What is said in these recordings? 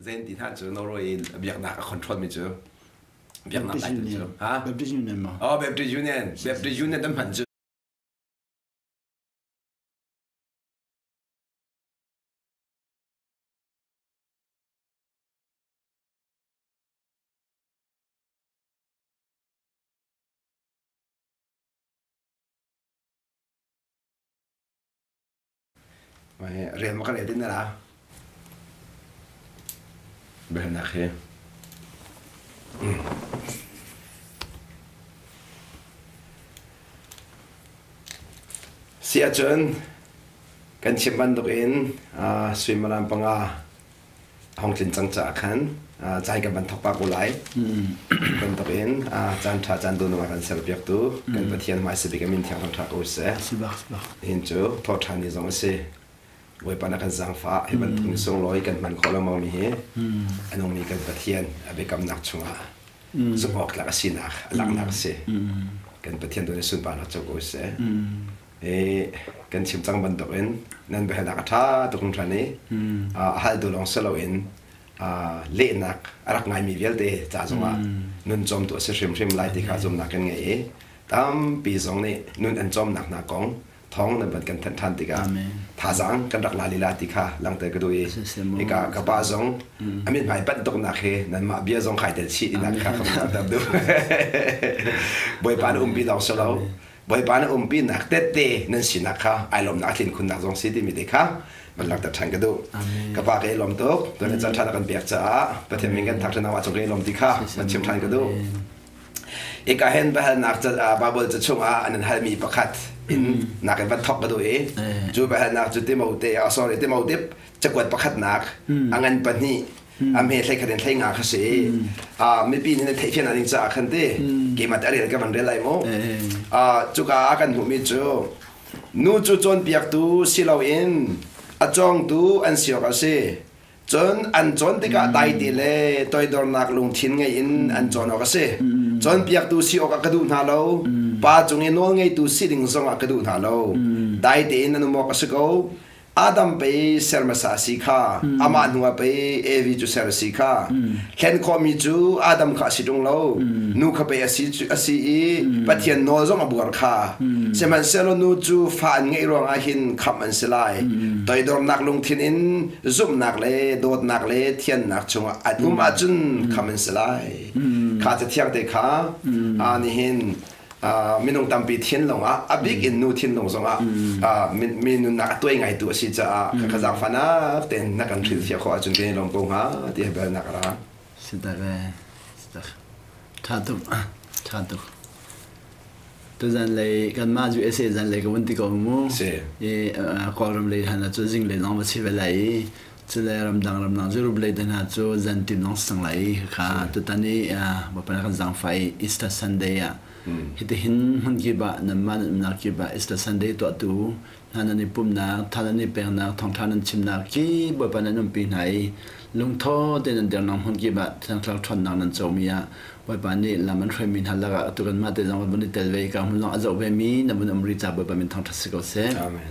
Zen thì thà chứ nó rồi việc nào control mình chứ việc nào lại chứ hả Baptist Union mà Baptist Union tấm hình chứ mày riêng mà cái này tin là bên nào kia Sia John kan chimban dokin swimmaram panga hongtlin changcha khan chai ka ban thokpa ko lai kan dokin chan tha chan du no kan sel piak tu kan pathian mai se bikamin thiang thang thak o se sibak in chu tho thani zong se voi pana kan zang fa he ban thung song loi kan man khola ma mi he anong mi kan pathian abekam nak chunga zubok la sinak lang nak se kan pathian do ne sun pa na chok o se kan chim chang ban tok in nan be na ka tha to kung thani hal do long selo in le nak arak ngai mi vel te cha zonga nun chom to se shrim lai ti kha zom nak kan nge tam pi zong ni nun an chom nak na kong thong na ban kan than ti ka tha zang kan rak la li la ti kha lang te ka do e ka ba zong amin mai pat tok na khe nan ma bia zong khai te chi na kha kham ta do boy pa bi dong selo boy pa na pi nak te nan sinak kha ai lom na thin khun nak zong si ti mi de khaมันหลักแต่ทันกันดูกับปากเอลมตุกตัวนี้จะทันกันเบียกจ้าประเทศมิงกันทักษะนาวาจงเอลมติค่ะมันชิมทันกันดูอีกการเห็นไปนักจะบาบลจะช่วงอันนั้นให้มีประคัดอินนักกันบันทอกกันดูจูไปนักจุดที่มาอุเตะsorryที่มาอุเตะจะกวดประคัดนักอันนั้นปนี่อเมริกาคะแนนไทยงาคเสีไม่ปีนี้ในไทยเพียงอันนี้จะคันเต้เกมมาแต่เรื่องกันมันเรื่องอะไรมั้งจูกากันหูมิจูนูจูจนเบียกตูสิเราเองจงดูอันเสียก็เสียจนอันจนที่ก็ได้ดีเลยตัวโดนนักลงทิ้งไงอินอันจนก็เสียจนเปียกดูสิออกกระดูกหาเราป้าจงเงินโน้ไงดูสิดิ่งส่งกระดูกหาเราได้ดีนั่นมอกสิเขาอาดัมไปเซอร์มาสาสิค่ะอามันหัวไปเอวิจูเซอร์สิค่ะเห็นคอมิจูอาดัมข้าสิตรงเรานูข้าไปอาศิปะเทียนโนซงอบัวค่ะเซมันเซลนูจูฟันไงรองอาหินขับมันสลายโดยโดนนักลงทินินซุ่มนักเลยโดดนักเลยเทียนนักชงอัดอาจุนขับมันสลายข้าจะเที่ยงเด็กค่ะอันนี้เห็นมีนงตามปีเทียนลงบิ๊กอินนูเทียนลงสงมีนุนักตัวไงตัวสิจะข้าจะฟันเต้นนักการที่เที่ยวเขาจนเป็นลงกงที่เห็นนักละสิตาเกสิตาชาตุตัวจันเลยกันมาจูเอจันเลยก็วันที่ก่อนมั้งกอล์มเลยฮันน่ะจูจิงเลยน้องมาชิเวลัยจะเลยรำดังจูรูปเลยเดินหาจูจันติน้องสังเลยค่ะตัวตอนนี้ว่าเป็นการจังไฟอิสต์ซันเดย์ฮิตหินมันกี่บะน้ำมันนักกี่บะอิสต์ซันเดย์ตัวตู้ท่านนี่ปุ่มนักท่านนี่เป็นนักทองท่านนั่นชิมนักกี่ว่าเป็นนั่นปีไหนลุงท่อเดินเดินน้องมันกี่บะทางคลาวทอนนักนั่นโจมีอะว่าเป็นนี่ลำมันเคยมีฮัลละตัวกันมาแต่จังว่าบนนี้เตลเวกันมันลองอาจจะเป็นมีนั่นมันอเมริกาว่าเป็นทางทัศน์ก็เสีย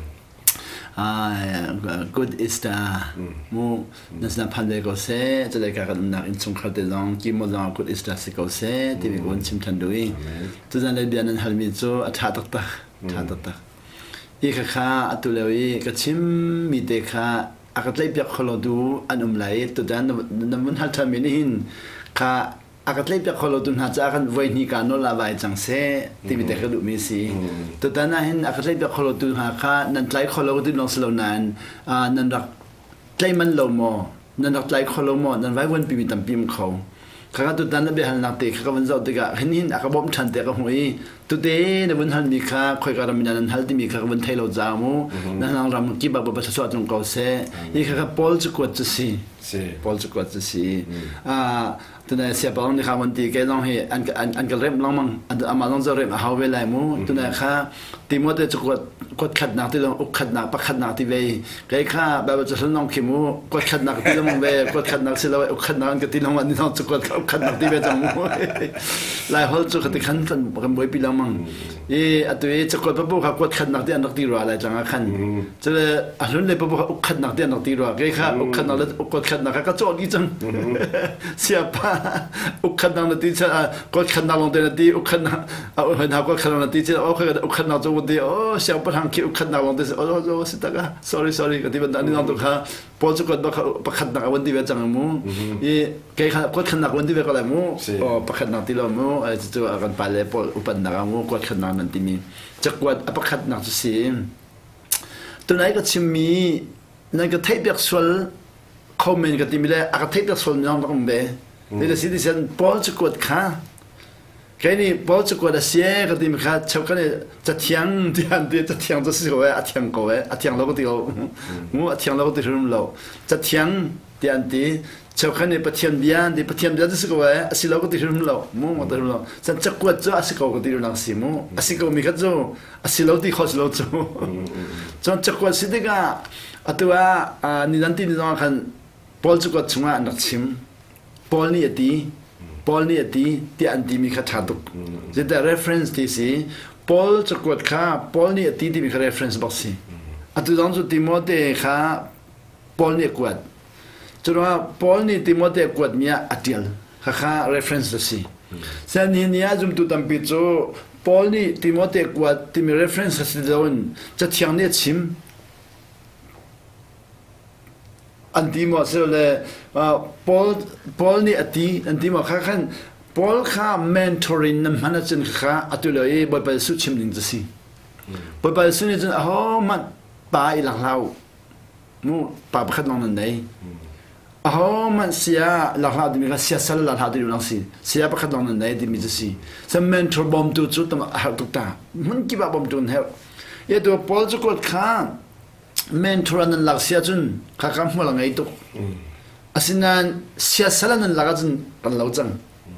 good Easter มูนั่นสนับพันธุ์ก็เสียจะได้การนักอินสงครามเดินลองกี่โมง good Easter สิก็เสียที่มีคนชิมทันด้วยตัวนั้นเลยเบียนนั้นฮัลมิโซชาตักอีกข้าตัวเลวีก็ชิมมีเด็กข้าอากาศเลยเปียกขลุ่ดูอันไหลตัวนั้นมันฮัลทามินินข้าอากาศเลยเปียกขลุ่ดูหาจากกันไว้นี่การโนลาไว้จังเซ่ที่มีเด็กก็ดูมีสิตัวนั้นเห็นอากาศเลยเปียกขลุ่ดูหาข้านั่นไหลขลุ่ดูลงสโลนันนั่นรักไหลมันลงมอนั่นรักไหลขลุ่มอนั่นไว้วันปีมีตั้มปีมเขาข้าตัวนั้นเป็นฮัลนักเตะข้าวันเสาร์เด็กเห็นอากาศบ่มชันเตะก็หวยตัวเดนวันฮัลมีข้าคอยการมีนันฮัลที่มีข้าวันไทยเราจามูนั่นเรารำกี่แบบภาษาสวัสดิ์ตรงเขาเซ่ยี่ข้าพอลจะกวดจะสีตัวนั้นเสียบอลนี่ข้าวันที่แกลองให้อันก็เริ่มลองมั่งอันมาลองจะเริ่มเอาเวลามูตัวนั้นข้าทีมว่าจะกดขัดหนักที่เราขัดหนักปักขัดหนักที่เวแกข้าแบบจะสนองขี้มูกดขัดหนักที่เรามองเวกดขัดหนักสิเราขัดหนักกันที่เราวันนี้เราจะกดขัดหนักที่เวจังมูหลายคนจะขัดขันกันบ่อยปีละมั่งอันตัวจะกดปุ๊บเขากดขัดหนักที่อันนักตีรัวอะไรจังขันจะเลยอันนั้นเลยปุ๊บเขาขัดหนักที่อันนักตีรัวแกข้าขัดหนักแล้วกดขัดขัดนักก็โจทย์กี่จังเสียป้าอุกขัดนักนาทีจะก็ขัดนักลงเดินนาทีอุกขัดนักเอาเห็นเขาก็ขัดนักนาทีจะเอาอุกขัดนักโจวันดีโอ้เสียป้าทางคิดอุกขัดนักลงเดินโอ้สิตากะ sorry ก็ที่เป็นอันนี้น้องตัวข้าพอจะกดประขัดนักวันดีเวจังมูยี่แกก็ขัดนักวันดีเวก็เลยมูโอ้ประขัดนักที่เรามูจะตัวกันไปเลยพออุปนักมูก็ขัดนักนั่นที่มีจะกดประขัดนักสิตัวไหนก็ชิมีนั่นก็เทปยักษ์ส่วนคอมเมนต์ก็ที่มีเลยอาเทปยักษ์ส่วนน้องต้องเบะนี่เราสิ่งที่ฉันพอจะกดข้าแค่นี้พอจะกดเสียก็ที่มีข้าชาวกันเนี่ยจะเที่ยงที่อันที่จะเที่ยงจะสิเขาเที่ยงเขาเที่ยงเราก็ที่เรามูเที่ยงเราก็ที่รุ่มเราจะเที่ยงที่อันที่ชาวกันเนี่ยปะเที่ยงเบียนที่ปะเที่ยงเบียนจะสิเขาสิเราก็ที่รุ่มเรามูมาที่รุ่มเราฉันจะกดจ้าสิเขาก็ที่รุ่มเราสิมูสิเขามีข้าจ้าสิเราที่เขาสิเราจ้าจนจะกดสิที่ก็อัตว่านี่นั่นที่นี่น้องคันพอลจะกดช่วงนักชิมพอลนี่ตีที่อันที่มีข้าทัดตุกจะได้ reference ที่สิพอลจะกดข้าพอลนี่ที่มีข้า reference บอกสิอัตว่าจุดที่โมเดข้าพอลนี่กดจุดว่าพอลนี่ที่โมเดกดมีอัตยลข้า reference สิเส้นนี้เนี่ยจุดตุตัมปิโจพอลนี่ที่โมเดกดที่มี reference สิเดินจะเที่ยงเนี่ยชิมอันที่มาเสร็จเลยพอลนี่อันที่มาข้าขันพอลข้า mentoring นั่นมันจะข้าอัตุเลยบ่ไปสุดชิมลิงจะสิบ่ไปสุดนี่จะโอ้มันป่าอีหลังเรามูป่าประคัดลองนั่นได้โอ้มันเสียหลังเราที่มีก็เสียสละหลังเราที่อยู่หลังสิเสียประคัดลองนั่นได้ที่มีจะสิส mentor บอมตัวจุดตั้งหาตุกตามันกี่บาบอมตัวเนี่ยยัตัวพอลจะกดข้าmentor นั่นหลักเสียจนข้าคำหัวหลังไอ้ตุกอาศัยนั้นเสียสละนั่นหลักจนกันเล่าจัง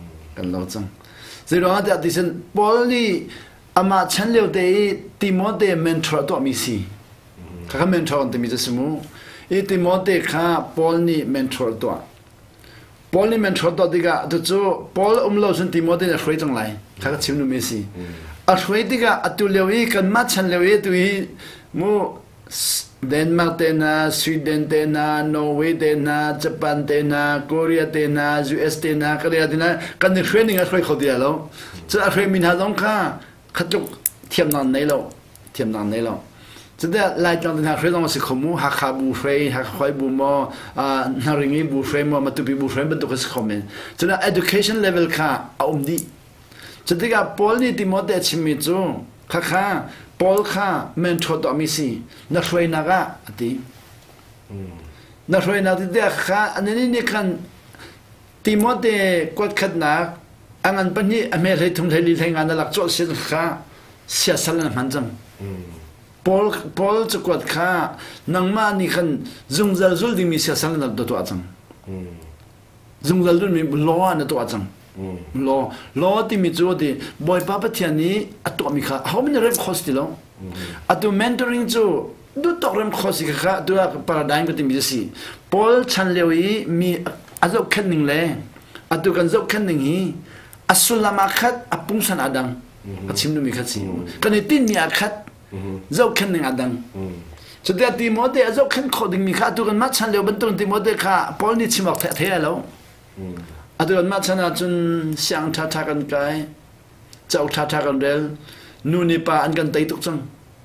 สิ่งนั้นที่ฉันพอลี่อามาฉันเลี้ยวเดย์ติโมเดย์ mentor ตัวมีสิข้า mentor ตัวมีจะสมุอีติโมเดย์ข้าพอลี่ mentor ตัวพอลี่ mentor ตัวที่ก็ตัวจู่พอลเล่าจนติโมเดย์ช่วยจังไรข้าก็ชิมดูมีสิช่วยที่ก็ตัวเลี้ยวอีกันมาฉันเลี้ยวอีตัวอีมูเดนมาร์กเตน่าสวีเดนเตน่านอร์เวย์เตน่าญี่ปุ่นเตน่าเกาหลีเตน่า US เตน่าเกาหลีเตน่ากันในเทรนนิ่งช่วยเขาเดียวแล้วจะช่วยมินหาลงข้าขัดจุกเทียมนานในเราจะได้ไล่จังนะเทรนต้องสิขมูหักขาบูเฟรหักคอยบูมอนาริงีบูเฟรมาตุปีบูเฟรเป็นตัวสิขมินจะได้ education level ข้าเอาดีจะได้กับพอลนี่ที่โมเดลชิมิจูข้าพอลข้า mentor ตัวมีสินักช่วยนักอ่ะที่นักช่วยนักที่เดียข้าอันนี้กันที่โมเดลกดขัดนักอันนั้นเป็นนี่อเมริกาทุ่มเทลีแห่งงานหลักโจทย์สิ่งข้าเสียสละมันจังพอลจะกดข้านังมานี่กันจุงจัลจุลที่มีเสียสละนั่นตัวจังจุงจัลจุลมีล้อนั่นตัวจังล้อที่มีจุดที่บ่อยป้าปะเทียนี้อัตัวมีข้าเขาไม่ได้เริ่มคอสติแล้วอัตัว mentoring จูดูตอกเริ่มคอสติข้าดูว่า paradigm ก็ที่มีสิพอลชันเลวีมีอาจุกันหนึ่งเลยอัตัวกันจุกันหนึ่งฮีอัสุลามาคัดอัปุ่งสันอดังอัชิมดูมีคัดสิกันในตินมีอาคัดจุกันหนึ่งอดังสุดท้ายที่โมเดลจุกันข้อดิ่งมีข้าตัวกันมัดชันเลวบรรทุนที่โมเดลข้าพอลนี่ชิมออกเท่ๆแล้วอัตวันมาชนะจนเสียงท่ากันไกลเจ้าท่ากันเร็วนู่นนี่ป่าอันกันไตตุกจัง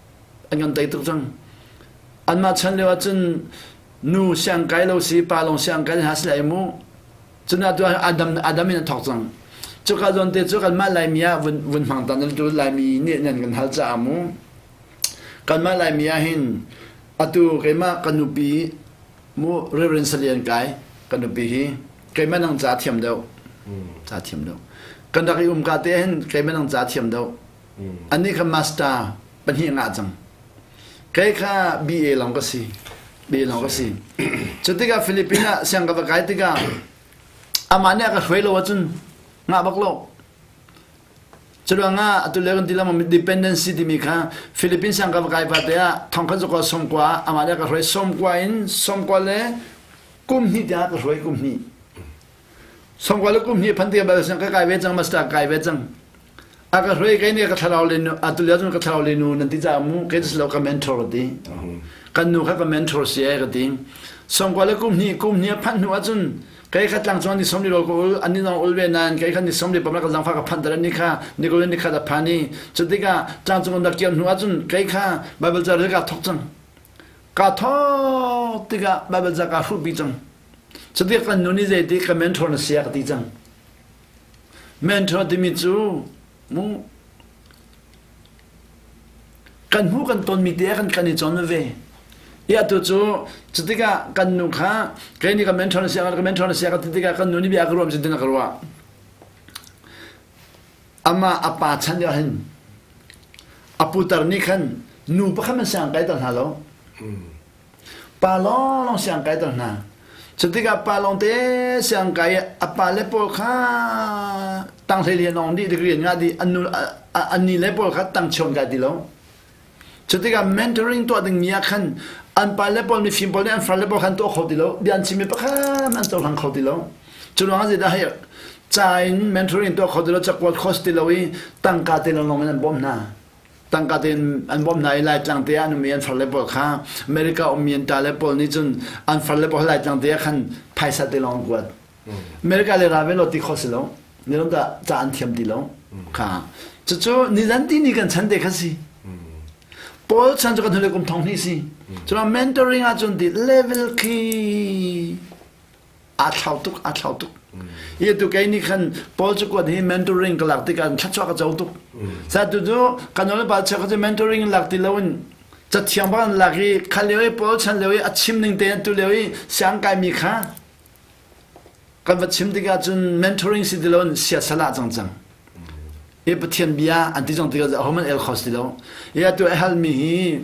อันมาชันเลยว่าจนนู่เสียงไกลเราสีป่าลงเสียงไกลหาสิไลมูจนตัวอาดัมมินทอกจังจุกาจนเตจุกันมาไลมียวันฟังตอนนั้นจุไลมีเนี่ยนั่นกันฮัลจ้ามูกันมาไลมียหินอัตุเกมากันนุปีมูเรเวนเซเลียนไกกันนุปีฮีใครไม่นั่งจ่าเทียมเดียวกันดักยุ่มกาเต้นใครไม่นั่งจ่าเทียมเดียวอันนี้คือมาสเตอร์เป็นที่งาจังใครข้า BA ลองก็สิจุดที่กับฟิลิปปินส์เสียงกับใครที่กับอามันเนี่ยก็ช่วยเราจนงาบักโลกจุดว่างาตัวเล็กที่เรามี dependency ที่มีค่ะฟิลิปปินส์เสียงกับใครพัดเนี่ยทางกันจะก็สมกว่าอามันเนี่ยก็ช่วยสมกว่าเลยกุมนี้จะก็ช่วยกุมนี้สมกว่าลูกมีพันธุ์แบบสังกัดไก่เวจังมาสตาร์ไก่เวจังอากาศรวยไก่เนี่ยก็ทะเลาะเลยนูอัตุเลียจนก็ทะเลาะเลยนูนั่นที่จะมุ่งแค่จะเล่ากับเมนทอร์ดีกันนูเขากับเมนทอร์เสียก็ดี Songwalakum ni pan nuazun. Kaya katlang chuan ni somni ro ko ani nong ulve nan kaya kan ni somni pamla ka jangfa ka phandara ni kha ni ko ni kha da phani chudika changchung da kiam nuazun kaya kha bible jar ka thokchang ka tho tiga bible jar ka hu bi chang chudika kan nuni je ti ka mentor na sia ka ti chang mentor ti mi chu mu kan hu kan ton mi te kan ni chon ve ya tu chu chudika kan nu kha kai ni ka mentor na sia ka tiga kan nuni bi agrom je dina karwa ama apa chan ya hin aputar ni khan nu pa khan sang kai ta halo pa long sang kai ta na chudika pa long te sang kai apa le po kha tang se lian ong di de nga di anu ani le po kha tang chon ga di lo chudika mentoring to ding ya khan an palepol mi fimpol an fralepol khan to khodilo dian chimi pa khan an to khan khodilo chulanga je da he chain mentoring to khodilo chakwal khostilowi tangka te lo ngom an bom na tangka ten an bom na ilai tlang te an mi an fralepol kha america omien talepol ni chun an fralepol lai tlang te khan phaisa te long kwat america le ravelo ti khosilo ni lo da cha an thiam ti lo kha chu ni ran ti ni kan chan de khasi Paul chan jo ka thole kum thong ni si chuma mentoring a chun di level ki a thau tuk ye tu kai ni khan Paul chu ko di mentoring ka lak ti kan chachwa ka chau tuk sa tu jo kanol ba cha ka mentoring lak ti lawin cha thiam ba la ri khalewi Paul chan lewi a chim ning te tu lewi sang kai mi kha kan va chim ti ga chun mentoring si di lawin sia sala chang e pathian bia anti jong tiga homan el khostilo ya tu hal mi hi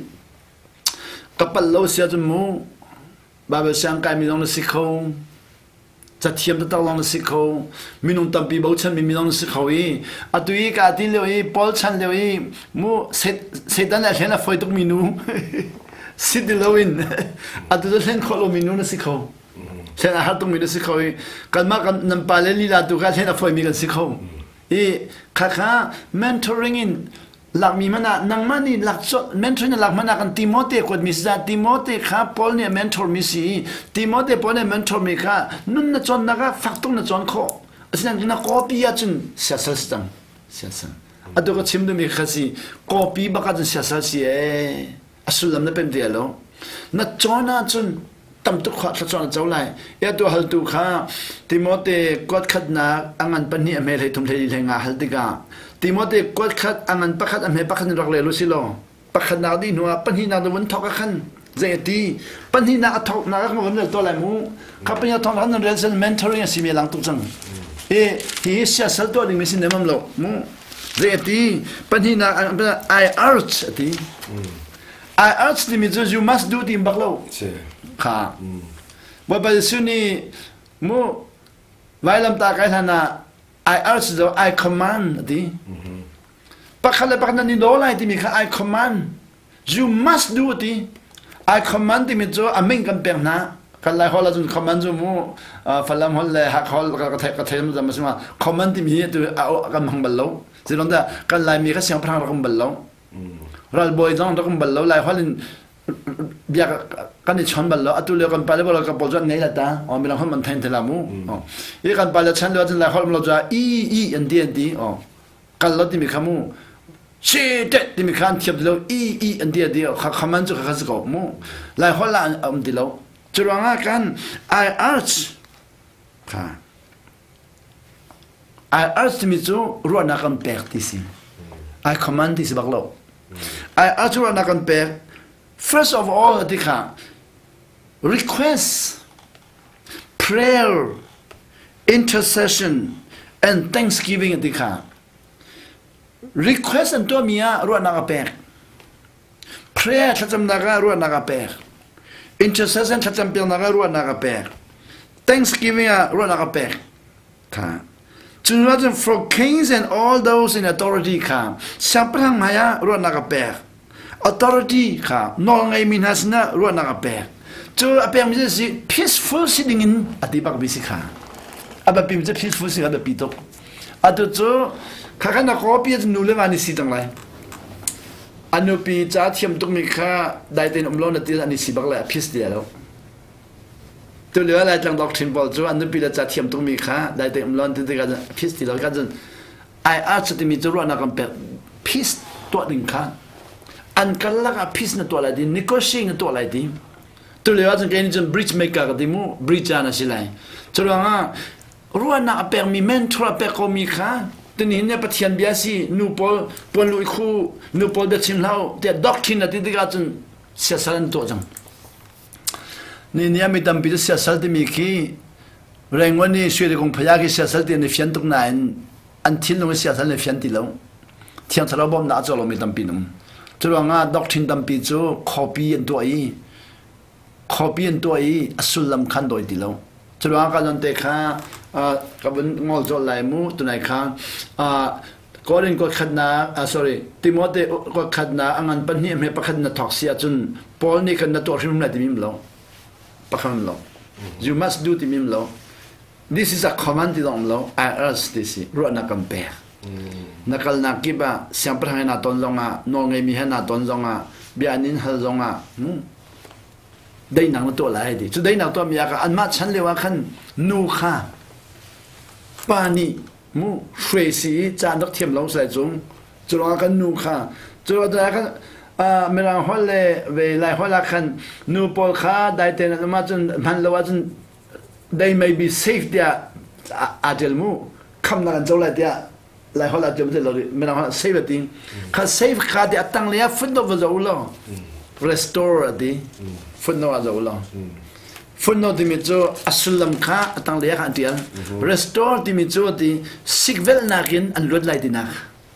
kapal lo sia tu mu ba ba sang kai mi long sikho cha thiam ta long sikho minung tampi bo chan mi long sikho yi atui ka ti le yi pol chan le yi mu setan la hena foi tuk minu sidilowin atu len kholo minu na sikho sena har tuk minu sikho yi kalma kan nam pale li la tu ka hena foi mi kan sikho e kaka mentoring in lakmi mana nangmani lakso mentoring lakmana kan Timote kot misza Timote kha Paul ne mentor misi Timote Paul ne mentor mi kha nun na chon naga faktung na chon kho asina na copy ya chun siasastam siasa adoga chimdu mi khasi copy baka chun siasa si e asulam na pem dialo na chona chun tam tu kha chon chaw lai ya to hal tu kha Timote kot khat na angan pani ame le tum le nga hal diga Timote kot khat angan pakhat ame pakhat rak le lu silo pakhat na di nuwa pani na do won thok khan zeti pani na thok na ka mo to lai mu kapanya thong han rel mentoring si me lang tu chang e hi sia sal to ding mesin nemam lo mu zeti pani na I urge ti I urge the means you must do the baklo kha ba ba suni mu vailam ta kai thana I urge the I command the pakhala pakna ni do lai ti mi kha I command you must do the I command the means ameng kan perna kalai hola jun command ju mu falam hol le hak hol ka them jam ma command ti mi tu kan mang ballo silonda kalai mi ka siang prang ram ballo ral boy jong to kan ballo lai holin bia kan ni chon ballo atu le kan pale bolo ka boljon nei la ta o mi lang hon man thain thela mu e kan pale chan lo jin lai hol lo ja i and d o kan lo ti mi khamu she te ti mi khan thiap lo i and d khaman chu kha ko mu lai hol la di lo churanga kan I urge kha I urge mi chu ro na kan pek ti si I command this baklo I urge ro na kan pek. First of all, request, prayer, intercession, and thanksgiving. Request and to miya ruwa nakapek. Prayer chatam naga ruwa nakapek. Intercession chatam pil naga ruwa nakapek. Thanksgiving ruwa nakapek. Chunwajan for kings and all those in authority saprang maya ruwa nakapek. Authority no ngai minhasna ruwa nakapek. So apem si peaceful sitting in atibak bisika. Aba pim je peaceful sing ada pitok. Atu so kakana kopi nule mani sitang lai. Anu pi cha thiam tuk mi kha dai ten umlo na ti ani sibak la peace dia lo. ตัวเหลืออะไรจังดอกทินบอลจูอันนี้ปีละจะเทียมตรงมีค่าได้แต่อมลอนที่ได้กันพิสที่เรากันจนไออาร์จะมีจุดนักการเป็นพิสตัวหนึ่งค่าอันกันละกับพิสในตัวอะไรดีนิโคชิงในตัวอะไรดีตัวเหลือจนแค่นี้จนบริดจ์เมกากับดิมูบริดจ์อันนั้นสิเลยจุดว่ารู้ว่านักเป็นมีเมนทัวร์เป็นก็มีค่าตัวนี้เนี่ยประเทศเบียซีนูปอลปอลลุยคูนูปอลเดชิมเล่าแต่ด็อกทินในที่ได้กันจนเสียสละตัวจังนี่เนี่ยมีตั้งปีเสียสละที่มีขี้แรงวันนี้ช่วยในกองพยากิเสียสละที่ในฟินตรงไหนอันที่ลงเสียสละในฟินที่เราเที่ยงทะเลาะบ่มน่าจะลงมีตั้งปีนึงจุดว่าด็อกทินตั้งปีจูคอปีอันตัวอีคอปีอันตัวอีสุลำคันโดยที่เราจุดว่าการนั่นเตะข้ากับงอลจอลายมูตัวไหนข้าก็เรื่องก็ขัดนาsorry ติโมเตก็ขัดนาอันปัญหาไม่ประคันนาท็อกเสียจนพอนี่กันนาตัวที่มันไม่ได้มิมเราประคันเรา you must do ที่มิมเรา this is a command ที่ต้องเรา I urge this รู้นักกันเปย์นักนักกิบะเสียงประธานนาตอนจงอ่ะน้องเอมีให้นาตอนจงอ่ะเบียนินฮัลจงอ่ะได้หนังตัวอะไรดีจะได้หนังตัวมีอะไรอันมาฉันเรียกว่าขันนูค่าปานีมูเฟรซีจานดอกเทียมลงใส่จุงจุลกันนูค่าจุลกันเมื่อหัวเล่เวลาหัวละขันนูปอลค่าได้แต่นั้นมาจนพันละว่าจนได้ไม่ be safe เดียอาเจลมูคำนั้นจุลเดียลายหัวละจมเสร็จแล้วเมื่อหัว safe ดิ้งข้า safe ข้าเดียตั้งเลี้ยฟุตโนวะจะอุล restore ดีฟุตโนวะจะอุลฟุตโนที่มีจูอัศลัมข้าตั้งเลี้ยขันเดีย restore ที่มีจูที่สิกเวลนักินอันลดไหลดีนัก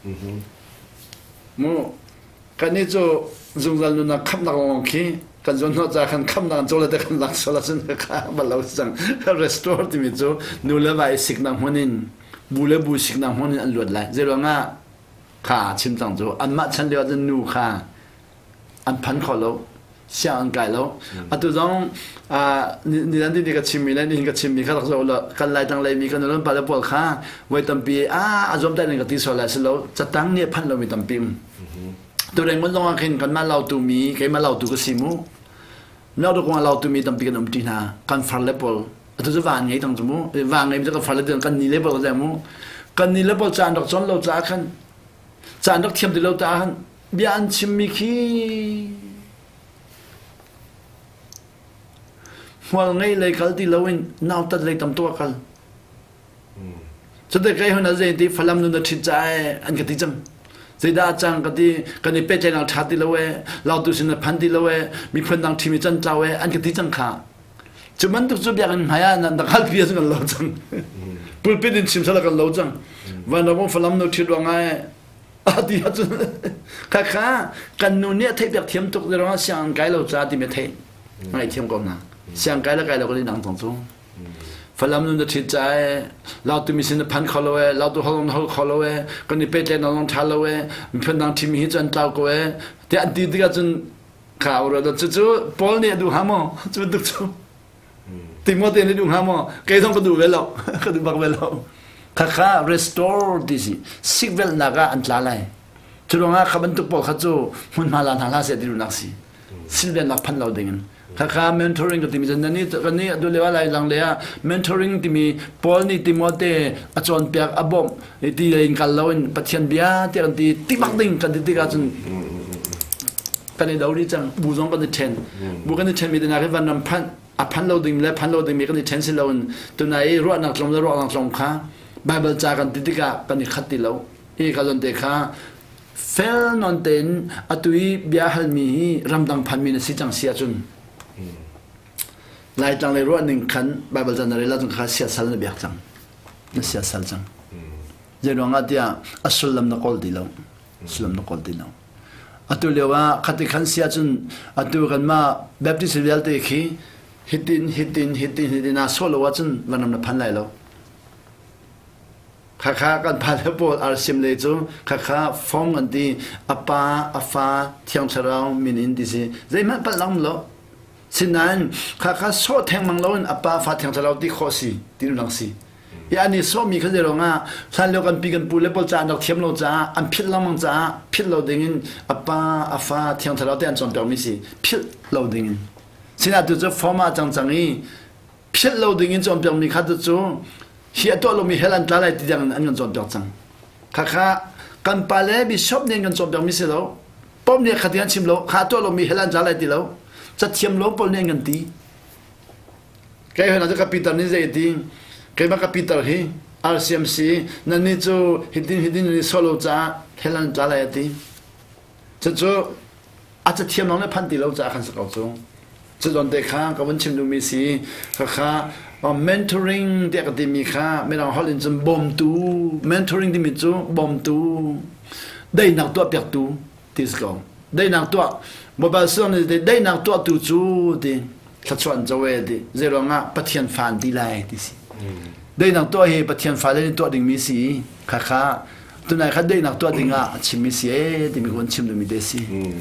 มูกันนี้จูจงจันนุนักขับนักลงขี้กันจนนอกจากขันขับนักจูเลยแต่ขันหลักสละสินข้าบัลลังก์จัง restore ที่มีจูนูเลวายสิกนักหัวนินบูเลบูสิกนักหัวนินอันลดไหลเจริญง่าข้าชิมจังจูอันมาฉันเรียกว่านูข้าอันพันขอแล้วเสียงไก่แล้วอันตัวจ้องนี่นั่นที่ก็ชิมมีแล้วนี่ก็ชิมมีข้าตักโซ่แล้วกันไล่ตั้งไล่มีกันนั่นปลาแล้วปวดข้าไว้ตั้งปีอาจอมได้หนึ่งก็ตีโซ่แล้วเสร็จแล้วจะตั้งเนี่ยพันเรามีตั้งปีตัวเองมันต้องเห็นกันมาเราตัวมีใครมาเราตัวก็ซิมูแล้วตัวคนเราตัวมีตั้งปีกันอมตีนากันฟันเล็บปอลตัวจะวางไงตั้งสมูวางไงมันจะกันฟันเล็บกันนี่เล็บปอลจะมูกันนี่เล็บปอลจานดอกจอนเราจะขันจานดอกเทียมที่เราจะขันเบียนชิมมีขี้ว่าไงเลยเขาที่เราเองน่าตัดเลยทำตัวกันสุดท้ายใครคนนั้นจะที่ฟังนู่นนั่นทิศใจอันกติจังจะได้จังกติกันนี่เป็นใจเราชัดที่เราเราตัวสินพันที่เรามีคนดังที่มีจันเจ้าอันกติจังค่ะจะมันทุกสุดอย่างหายนั่นตะขัดเพียงกันเราจังพูดเป็นชิมสละกันเราจังวันเราฟังนู่นทิศว่าไงที่อาจจะข้ากันนู่นเนี่ยเทียบเทียมตุกเรื่องเสียงไกลเราจะที่ไม่เทียไม่เทียมกันนะเสียงไกลแล้วไกลเราก็ได้ดังตรงจุงฟังลำนู้นจะทิศใจเราตัวมีสินพันเขาเลยเราตัวเขาลงเขาเลยกันนี่เป็นใจเราลงท้าเลยมีเพื่อนดังที่มีหิจนเจ้าก็แต่อันที่ก็จนข่าวเราจู่ๆปอลเนี่ยดูหามอจู่ดูจู่ติมอเตเนี่ยดูหามอเกยต้องก็ดูเวลาก็ดูบักเวลาข้า restore ดิสิสิกเวลนักอันตรายจุดว่าข้าบรรทุกปอข้าจู่มันมาลานหาลาเสียดิรุนักสิสิเวลนักพันเราเด้งข้า mentoring ก็ที่มีจันนี่กันนี่ดูเลยว่าอะไรหลังเลยอะ mentoring ที่มีปอลนี่ติมอเตอาจารย์เปียกอบมที่เองกันเราเองปฏิญญาเบียที่กันที่ติบักดิ้งกันที่กันจนกันนี่ดาวดิจังบูซองกันที่เทนบูกันที่เทนมีแต่นักวันนั้นพันเราดิ้งและพันเราดิ้งมีกันที่เทนสิเราตัวไหนรู้นักลงแล้วรู้นักลงข้าBible จากกันติดกันนี่ขัดติแล้วอีกการเด็กข้าเฟลนอนเต็นอัตุยเบียหัลมีรำดังพันมีนสิจังเสียจุนหลายจังเลยรู้หนึ่งขัน Bible จันเลยแล้วจังข้าเสียสัลนเบียกจังนั่นเสียสัลจังเจ้าหน้าที่อัศลัมนักอลดีแล้วสุลัมนักอลดีแล้วอัตุเรียกว่าขัดติขันเสียจุนอัตุกันมาแบบที่สิเวลเตคีฮิตตินน่าโซโลว่าจุนวันนั้นพันไหลแล้วข้ากันพาเทปอลอาร์ซิมเลยจูข้าฟอร์มกันที่อาปาอาฟาเที่ยงเช้ามินินดิสิใจมันเป็นลำล้อสินั้นข้าโซ่แทงมังล้ออาปาฟาเที่ยงเช้าที่ข้อสีที่นู่นสิอันนี้โซ่มีเขาจะร้องฉันเลี้ยงกันปีกันปูเล็บจ้าดอกเทียมโลจ้าอันพิษลำมังจ้าพิษเราดึงอาปาอาฟาเที่ยงเช้าที่อันจอมเปียวมิสิพิษเราดึงสินั้นตัวจะฟอร์มจังนี้เพี้ยนเราดึงเงินจอมเปียงมีข้าจู่เฮียตัวเรามีเฮลันตาอะไรที่ยังอันเงินจอมเปียงจังข้ากันไปเลยบิชอปเนี่ยเงินจอมเปียงมีเสียแล้วป้อมเนี่ยขัดกันชิมแล้วข้าตัวเรามีเฮลันตาอะไรที่แล้วจะเทียมแล้วป้อมเนี่ยเงินตีแกเห็นอาจจะกับปีตานี่ใจดีแกมากับปีตาเฮRCMC นั่นนี่จู่ฮิตดินนี่โซโลจ้าเฮลันตาอะไรที่จะจู่อาจจะเทียมน้องในพันตีเราจะขันสักเอาจู่จะโดนเด็กข้ากับวันชิมดูมีสีข้าmentoring เด็กที่มีข้าไม่ต้องฮอลลินจนบ่มตู mentoring ที่มีจู่บ่มตูได้นักตัวเปียกตูที่สกอได้นักตัวบ่บาส่วนนี้ได้นักตัวตูจู่ที่ขัดส่วนจะเวดีเจริญงะปะเทียนฟันที่ไรที่สิได้นักตัวเฮปะเทียนฟันเลยตัวดิ่งมีสีข้าตัวไหนข้าได้นักตัวดิ่งอ่ะชิมมีสีที่มีคนชิมดูมีเดสิ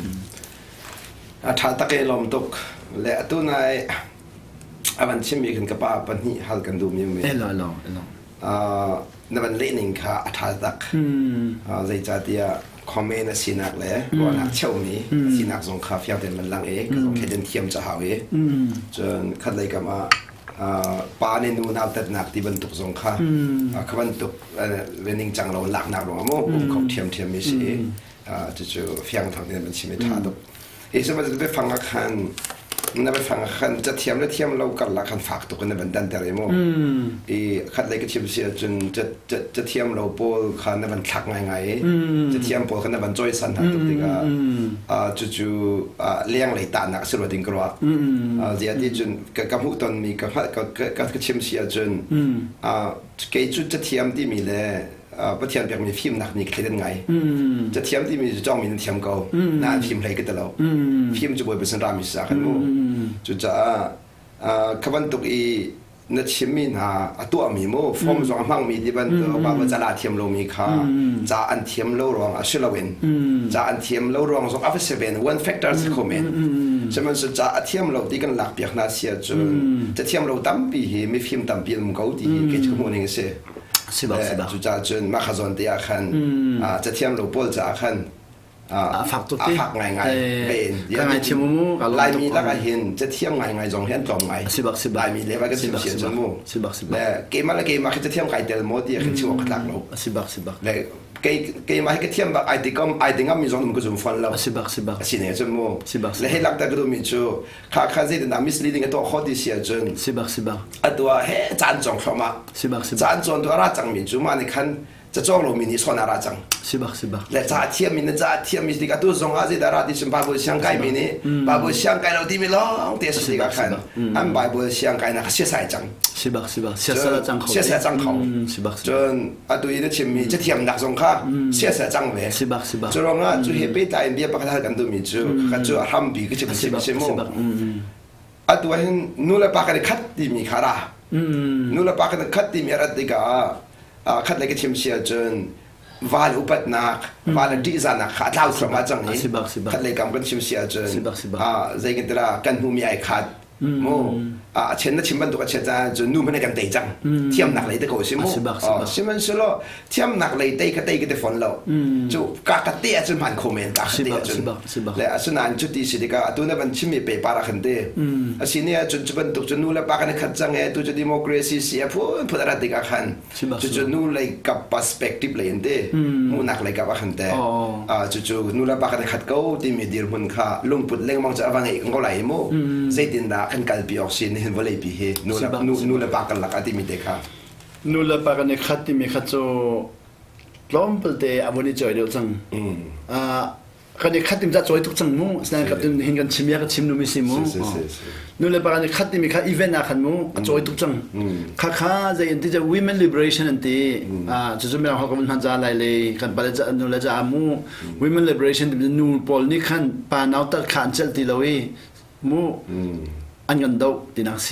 ถ้าตะเกียลมตกและตัวไหนวันชิมมีขึ้นกับป้าปัญหาฮัลกันดูมีมั้ยลองนั่นมันเล่นนิงค่ะถ้าตักใจจัดที่คอมเมนต์สินักเลยว่านักเช่ามีสินักส่งข้าวเฟียงเดินมันลังเองส่งแค่เดินเทียมจะหาเองจนขัดเลยกับมาป้าเนี่ยดูน้ำตัดหนักที่บรรทุกส่งข้าวขบรรทุกเวนิงจังเราหลักหนักลงมั้งเขาเทียมมีสิจะเฟียงทางนี้มันชิมท่าตุเอสมันจะไปฟังคันนั่นไปฟังคันจะเทียมเรากันละคันฝากตัวกันในบันดันแต่เลยมั้งขัดเลยก็เทียมเสียจนจะเทียมเราโปคันในบันทักง่ายจะเทียมโปคันในบันจอยสันทักตัวที่ก็จู่เลี้ยงเลยตาหนักสุดดิ่งกว่าเดี๋ยวที่จนกับหูตอนมีก็เทียมเสียจนเกยจุดจะเทียมที่มีเลยประเทศแบบมีฟิล์มหนักนี่เคยได้ไงจะเทียมที่มีจ้องมีเทียมเก่าน่าฟิล์มอะไรก็ตลอดฟิล์มจะบ่อยเป็นสันรามิสาขันมูจุดจะขบันตุกีนัดชิมินหาตัวมีมูฟอร์มสองมั่งมีที่บันตัวบาบจะลาเทียมโลมีค่าจะอันเทียมโลรองอัชลเวนจะอันเทียมโลรองสองอัฟเซเวน one factor สคอมเมนใช่ไหมสุดจะเทียมโลที่กันหลักเปียกนาเสียจนจะเทียมโลตั้มปีมีฟิล์มตั้มปีมุกเอาที่เกิดขึ้นมาเองเสียจุดจนมาขจรที่อาคารจะเทียมโลโพลจะอาคารฝักตุกที่ฝักง่ายเป็นยังไงชิมูลายมีแล้วก็เห็นจะเทียมง่ายจงเห็นตรงไงลายมีเลยว่าก็เสียจมูและเกมอะไรเกมมาจะเทียมไก่เดลโมที่ขึ้นชื่อว่าขลักโลและเกมมาให้เทียมแบบไอติงมีจงมันก็จะฟันเราสิเนี่ยจมูและให้หลักแต่ก็ดูมีจูข้าจะได้มิสลีดิ้งตัวข้อที่เสียจนตัวเฮ้จานจงเข้ามาจานจงตัวราจังมีจูมาในขั้นจะจ้องลงมินิสอนอาราจังและจะเทียมมินจะเทียมมิสติกาตัวทรงอาจิดาราดิฉันบาบุเชียงไก่มินิบาบุเชียงไก่เราที่มีล้องเตะสิกาขันอันบาบุเชียงไก่นะเสียสายจังเสียสายจังเขาจนตัวนี้เทียมมีจะเทียมหนักทรงข้าเสียสายจังเลยจนเราง่ะจูเฮปิตายเบียปากทากันตัวมิจูกันจูฮัมบีก็จะเป็นเสียโมตัวนี้นู่นละปากกันคัดที่มีขารานู่นละปากกันคัดที่มีอะไรติกาขัดเลยก็เทียมเสียจนวาลอุปนักวาลดีจานักขัดเล่าสมาจังนี้ขัดเลยกำกันเทียมเสียจนใจกันตระกันหูมีไอขัดโมเช่นนั้นชิมบันตุกเช่นจนนู่นมันกันเตยจังเทียมหนักเลยแต่ก็ชิมโมชิมมันสุดแล้วเทียมหนักเลยเตยก็เตยก็เตยฝนแล้วจู่กากเตยจนผ่านคอมเมนต์กากเตยจนและสุนันจุดที่สิกาตัวนั้นมันชิมมีเปย์ปาระขันเตยสิเนี่ยจนบันตุกจนนู่นแล้วปากันขัดจังเอตัวจะดิโมคราซีเสียพูดอะไรติกาขันจนนู่นเลยกับ perspective เลยเตยมูนักเลยกับขันเตยจู่นู่นแล้วปากันขัดเขาที่มีดีร์มันค่ะลงปุดเล่งมองจะฟังเองก็ไหลโมใจดินดาขันกัลปีออกซินเห็นว่าเลยปีเฮนูละปากันหลักที่มีเด็กค่ะนูละปากันในขัดที่มีขัดโจล้อมเปิดเตะอาวุธจอยเดียวจังกันในขัดที่มีจะจอยทุกจังมู่แสดงกับเห็นกันชิมยากับชิมนูมิซิมู่นูละปากันในขัดที่มีขัดอีเวนต์อาขันมู่จอยทุกจังข้าจะยันที่จะ women liberation นั่นที่จะไม่เอาเขากำลังจะอะไรเลยกันไปจะนูละจะอามู่ women liberation ที่นูปอลนี่ขันปานเอาตัดขันเจลตีเลยมู่อันกันดาวที่นักสิ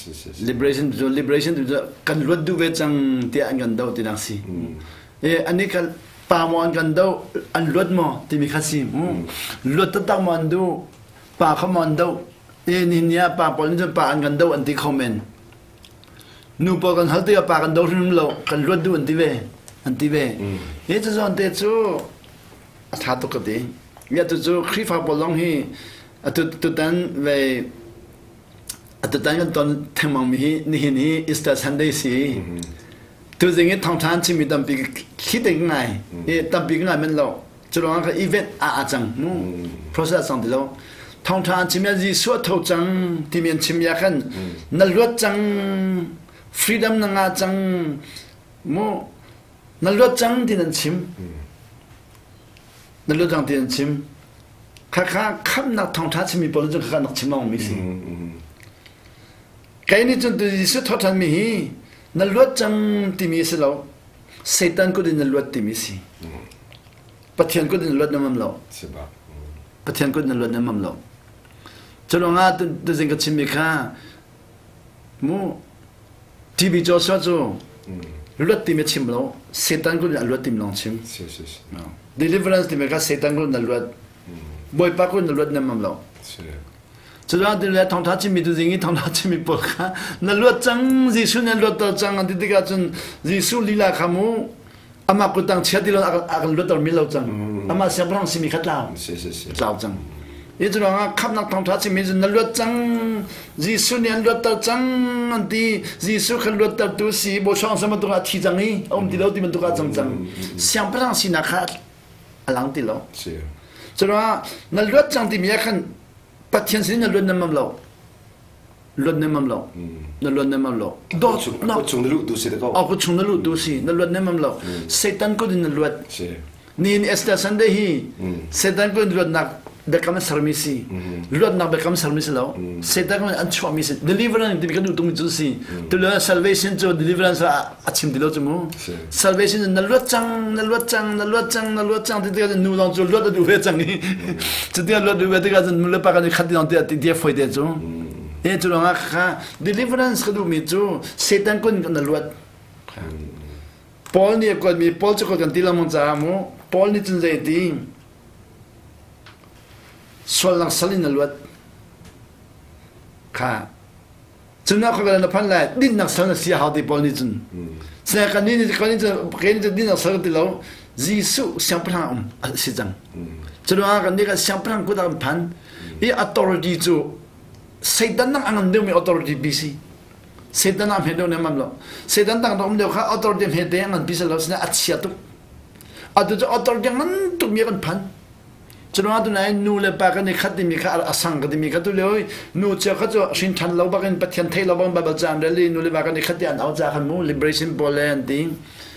liberation กันรวดดูเวจังที่อันกันดาวที่นักสิอันนี้กันป่ามอันกันดาวอันรวดมั้งที่มีข้าสิรวดตั้งมันดูป่าขมันดาวนี่เนี่ยป่าปนจะป่าอันกันดาวอันที่คอมเมนต์นูปอกันหัวที่ป่ากันดาวรุ่มโลกันรวดดูอันที่เวจะส่วนเตจูท้าตุกติจะจูครีฟ้าปลงฮีตุตันเว at the time ton themang mi ni Easter Sunday si tu zingi thong than chi mi tam pi khi de ngai e tam pi ngai men lo chulong ka event a chang mu process sang de lo thong than chi me ji su tho chang ti men chim ya khan na lot chang freedom na nga chang mu na lot chang din chim na lot chang din chim kha kham na thong than chi mi pol jong kha nak chim long mi si cái này chúng tôi sẽ thoát thân mi na luật chẳng tìm mi sẽ lâu Satan có đến na luật tìm mi si Bát Thiên có đến luật nam mầm lâu Bát Thiên có đến luật nam mầm lâu cho nên là tôi dành cái chim mi kha mu TV cho sao cho luật tìm mi chim lâu Satan có đến luật tìm lòng chim deliverance tìm mi kha Satan có đến luật boy pa có đến luật nam mầm lâu cho nên là thằng thắt chim mi tu zingi thằng thắt chim mi bol kha na luật chang Giêsu na luật tao chang anh đi cái chun Giêsu lila khamu ama ko tang chia dilon ak luật tao mi lo chang ama siapa orang simi khat lao lao chang itu orang khap nak thằng thắt chim mi na luật chang Giêsu na luật tao chang anh đi Giêsu khan luật tao tu si bo chang sama tu ka thi chang ni om di lo di man tu ka chang chang siapa orang sina khat alang di lo cho nên na luật chang di mi khan Bát Thiên sinh là luật nam mầm lâu, luật nam mầm lâu, là luật nam mầm lâu. Đó nó chung được lúc tu sĩ đó. Có chung được lúc tu sĩ, là luật nam mầm lâu. Satan có đến luật. Nên Easter Sunday hi, Satan có đến luật nạc become sarmisi, luật nạc become sarmisi lâu. Satan có ăn chua misi. Deliverance thì mình có đủ tung tu sĩ. Tu là salvation cho deliverance là achim đi đâu chứ mu. Salvation là luật chăng thì cái nu long cho luật là đủ về chăng đi. Chứ cái luật đủ về cái nu là cái khát đi long thì phơi đấy chứ. Thế cho nó khác deliverance cái đủ mi chứ Satan có cái luật. Paul này còn mi Paul cho cái tiền làm sao mu. Paul này chân dây đi. Soal lang salin na luat ka chuna ko gala na pan la din nak sal na siya how they Paul ni chun sa kanin din nak sal ti lo Giêsu siampang si jang chuna ka ni ka siampang ko da pan I authority chu Satan nang ang ndeu mi authority bisi Satan am hedo ne mam lo Satan tang dom deu kha authority he de ang bisa lo sna atsia tu adu authority man tu mi kan pan cho nên tôi nói nu là ba cái này khát thì mình khát asang cái thì mình khát tôi lấy nu chơi khát cho xin thằng lâu ba cái bắt thiên thay lâu ba ba jam đấy nu là ba cái này khát thì anh áo ra khăn mu liberation Poland tiếng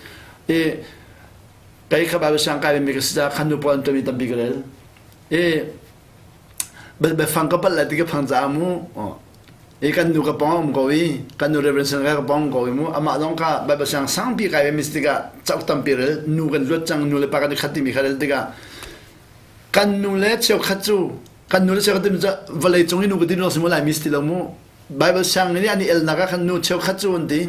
cái ba sang cái mình cái sao khăn nu Poland tôi bị tập bị cái ba phang cái bắt lại thì cái phang ra mu cái nu cái bóng coi cái nu reverence cái bóng coi mu ama dong cái ba sang bị cái mình stiga chọc tam bị rồi nu cái luật chăng nu là ba cái này khát thì mình khát đấy cái kan nule cheu khachu kan nule cheu khatim ja valai chungi nu gudin no simula misti lamu bible sang ni ani el naga kan nu cheu khachu undi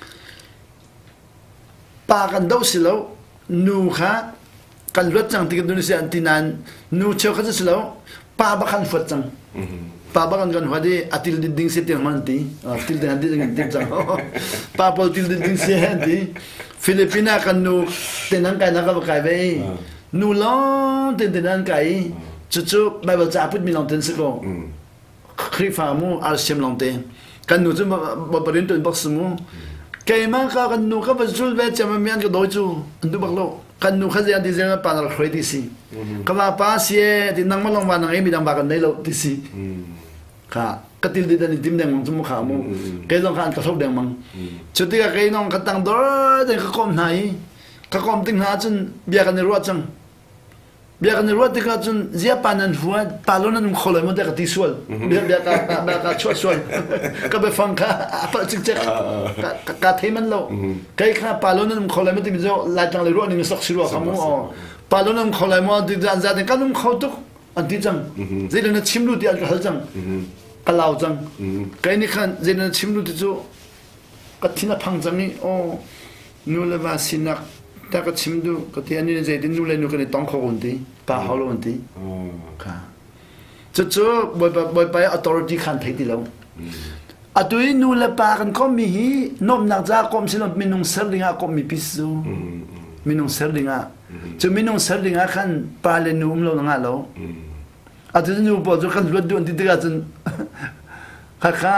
pa kan do silo nu kha kan lot chang tik nu se antinan nu cheu khachu silo pa ba kan fot chang pa ba kan hadi atil ding se te manti atil ding chang pa pol til ding se handi Filipina kan nu tenang kai na ka kai ve nu long tên anh cái chú Bible cha put mi long tên siko khi phàm mu al xem long tên kan nu chú bà đến tên bác sư mu cái mà kan nu các bạn chú về chăm mian cái đôi chú anh tu bác lo kan nu khai ra đi ra panel khơi đi si các bạn pa sie thì năng mà long van năng em bị đang bạc này lo đi si cả cái tiêu đi đến tim đen mong chú mu khả mu cái dòng khăn cái thốc đen mong chú tí cái nong cái tăng đó thì cái com này cái com tiếng hà chân bia cái này ruột chân biar kan ruat dekat jun zia panan huat palonan mkholai mo dekat tisual biar ka chual ka be fangka apa cik ka theman lo kai kha palonan mkholai mo tijo latang le ro ni sok siru kamu palonan mkholai mo di jan jan kan mkhotuk anti jang zilena chimlu di al haljang kalau jang kai ni khan zilena chimlu di jo kathina phangjangi nule va sinak ta cái chim du cái thì anh ấy dạy đến nu lên nu cái này tông khó ổn tí, ba hao lo ổn tí, cả, cho bồi bay authority khăn thấy tí lâu, tôi nu là ba cái con mi hi, nôm nạc ra con xin lỗi mình nông sản linh con mi pisu, mình nông sản linh cho mình nông sản linh khăn ba lên nu lâu ngã lâu, tôi nu bỏ cho khăn luật đuôn tí cái chân, khá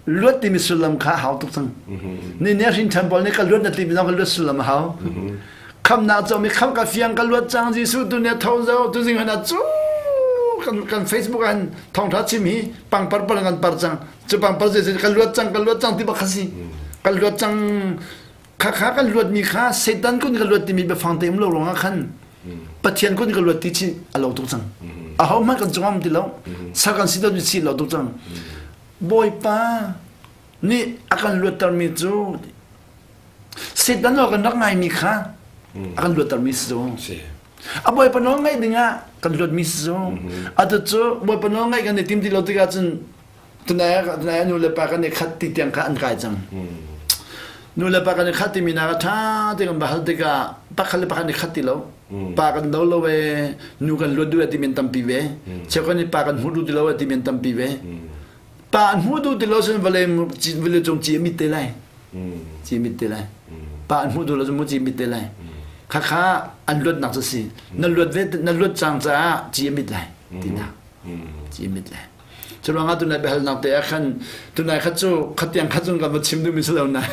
luat ti mi sulam kha hau tuk sang ni ne rin temple ne ka luat na ti mi nong luat sulam hau kham na zo mi kham ka fiang ka luat chang ji su tu ne thau zo tu jing hana chu kan Facebook an thong tha chi mi pang par par kan par chang chu pang par je ka luat chang ti ba khasi ka luat chang kha ka luat mi kha setan kun ka luat ti mi ba phang te im lo ronga khan pathian kun ka luat ti chi alo tuk chang a hau man kan chungam ti lo sa kan si do ni chi lo tuk chang boy pa ni akan luat tar mi chu setan lo kan nak ngai mi kha akan luat tar mi zo a boy pa no ngai dinga kan luat mi zo a to chu boy pa no ngai kan ni tim ti lo ti ga chun tunaya nu le pa kan ni khat ti tiang kha an kai chang nu le pa kan ni khat ti mi na tha te kan ba hal te ka pa khale pa kan ni khat ti lo pa kan do lo we nu kan luat du ti min tam pi ve che kan ni pa kan hu du ti lo ti min tam pi ve pa an hu du ti lo sen vale jong chi mi te lai chi mi te lai pa an hu du lo mo chi mi te lai kha kha an luat nak si na luat ve na luat chang cha chi mi lai ti na chi mi lai cho lo nga tu na be hal nak te khan tu na kha chu khatyang kha chung ka mo chim du mi selo na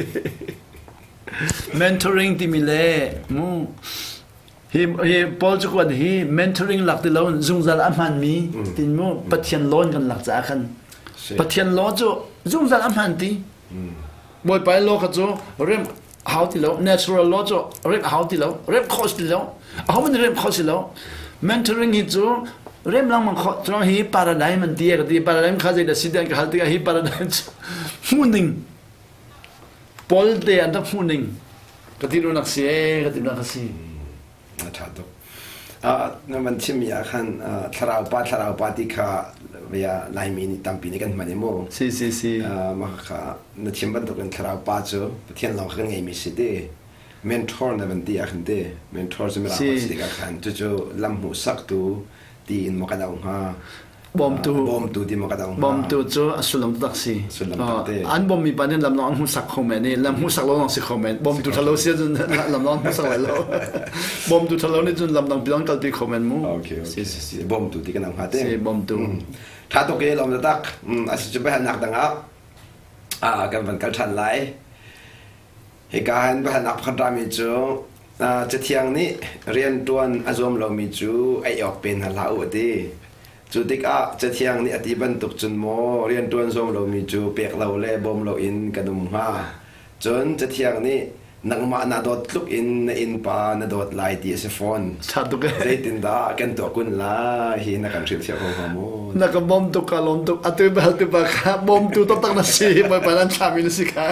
mentoring ti mi le mu he Paul chu kwan hi mentoring lak ti lo zung zal amhan mi tin mo pathian lon kan lak cha khan pathian lo chu zung zal amhan ti boy pai lo kha chu rem how ti lo natural lo chu rem how ti lo rem khos ti lo how man rem khos ti lo mentoring hi chu rem lang man kho chu hi paradigm man ti ka ti paradigm kha je da sidan ka hal ti hi paradigm huning Paul de and huning ka ti lo nak si ka ti nak si thật đó nó mình chim ya khan thlarau pa ti kha via lai mi ni tam pi ni kan mani mo si ma kha na chim ban to kan thlarau pa chu pathian long khan ngai mi si de mentor na ban ti a khan de mentor se mera pa ti ka khan chu lam mu sak tu ti in mo ka dau ha bom tu di mo ka dau bom tu chu asulam tak si an bom mi panen lam long hu sak khom ni lam hu sak long si khom bom tu thalo si jun lam long hu sak lo bom tu thalo ni jun lam long biang kal pi khom mu okay si bom tu ti kan ha te si bom tu tha to ke lom tak asi chu ba nak danga kan van kal than lai he ka han ba nak khata mi chu che thiang ni rian tuan azom lo mi chu ai ok pen ha la u ti chu tik a che thiang ni ati ban tuk chun mo rian tuan zom lo mi chu pek lo le bom lo in kanum ha chun che thiang ni nang ma na dot look in pa na dot lai ti se phone cha tu ke dei tin da kan to kun la hi na kan thil sia ho mo na ka bom tu ka lom tu atu ba tu ba kha bom tu to tak na si ba pa nan cha mi na si ka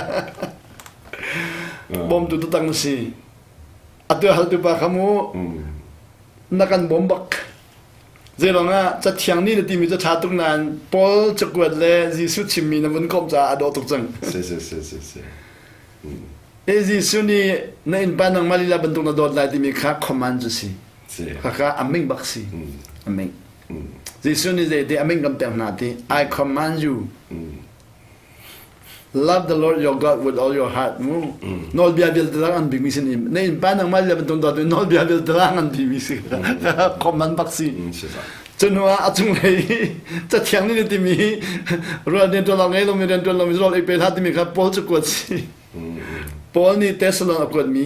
bom tu to tak na si atu hal tu ba kha mo na kan bom bak giờ đó nga chắc thiang ni là tìm cho cha tung nan Paul chắc quật le Giêsu chim mi na vẫn công cha ado tuk chang Giêsu ni na in ban nang mali la bentuk na dot lai tìm kha command ju si kha aming bak si aming Giêsu ni de aming kam tem na ti I command you love the Lord your God with all your heart mu nol bia bil telang an bing misin ne in ban nang mali la bentuk dot nol bia bil telang an bing misin command bak si chân hoa ở trong này chắc chắn như thế mi rồi đến tôi làm ngay luôn đến tôi làm rồi ít hết thì mình gặp Paul chụp quật gì Paul ni Tesla quật mi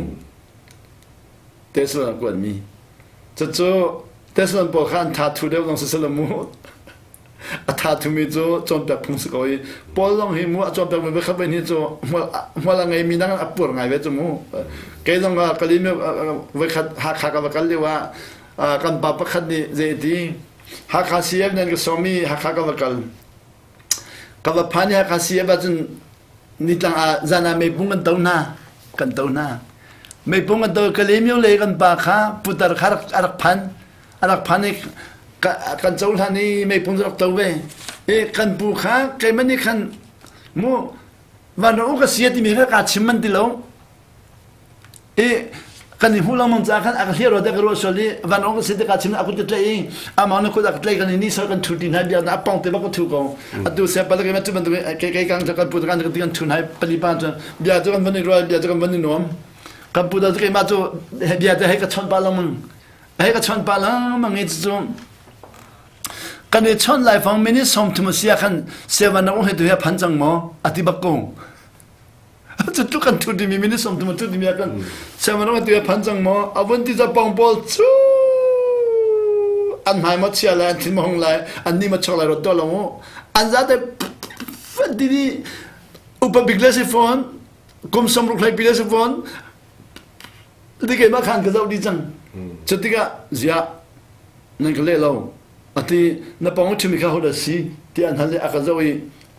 Tesla quật mi cho Tesla Paul khan thà thu đều lòng sự làm mu thà thu mi cho trong bạc phung sự coi Paul lòng hi mu trong bạc mình khắp bên hi cho hoa là ngày mi đang áp buộc ngày về cho mu cái lòng cái lý mình với khát cái cái lýว่าkan papa khat ni zeti ha khasiab nen ke somi ha kha ka vakal ka va phani ha khasiab jun nitlang a zana me bungan tauna kan tauna me bungan taw kalemyo le kan pa kha putar khar arak phani kan chaul hani me punjak tawe e kan pu kha ke mani khan mu van ro ka siati mi ka chimman tilo e kan ni hulang mong cha kan akal hero de ro soli van ong se de ka chim aku te tei amana ko dak tlei kan ni so kan thuti na bia na pong te ba ko thu ko atu se pala ke matu ban ke kan kan pu kan kan thun hai pali pa cha bia cha kan ban ni ro bia cha kan ban ni nom kan pu da ke ma chu bia cha hai ka chon pa lang mang hai ka chon pa lang mang e chu กันในช่อนไลฟ์ฟังมินิสมทุมเสียกันเซวันนักให้ตัวพันจังหมออธิบักกงจะทุกกันทุดีมีมินิสมทุมทุดีมีกันเซวันนักให้ตัวพันจังหมออาวันที่จะปองบอลชูอันหายมาเชียร์เลยที่มองเลยอันนี้มาชกเลยรถตัวลงอันจะได้ฟัดดีอุปบิกเลสิฟอนกุมสมรุกเลยบิเลสิฟอนที่เกิดมาขันก็จะดีจังจุดที่ก็เสียนั่นก็เลยเราอันที่นับปองชิมิข้าวเดือดสีที่อันนั้นเลยอาจจะวิ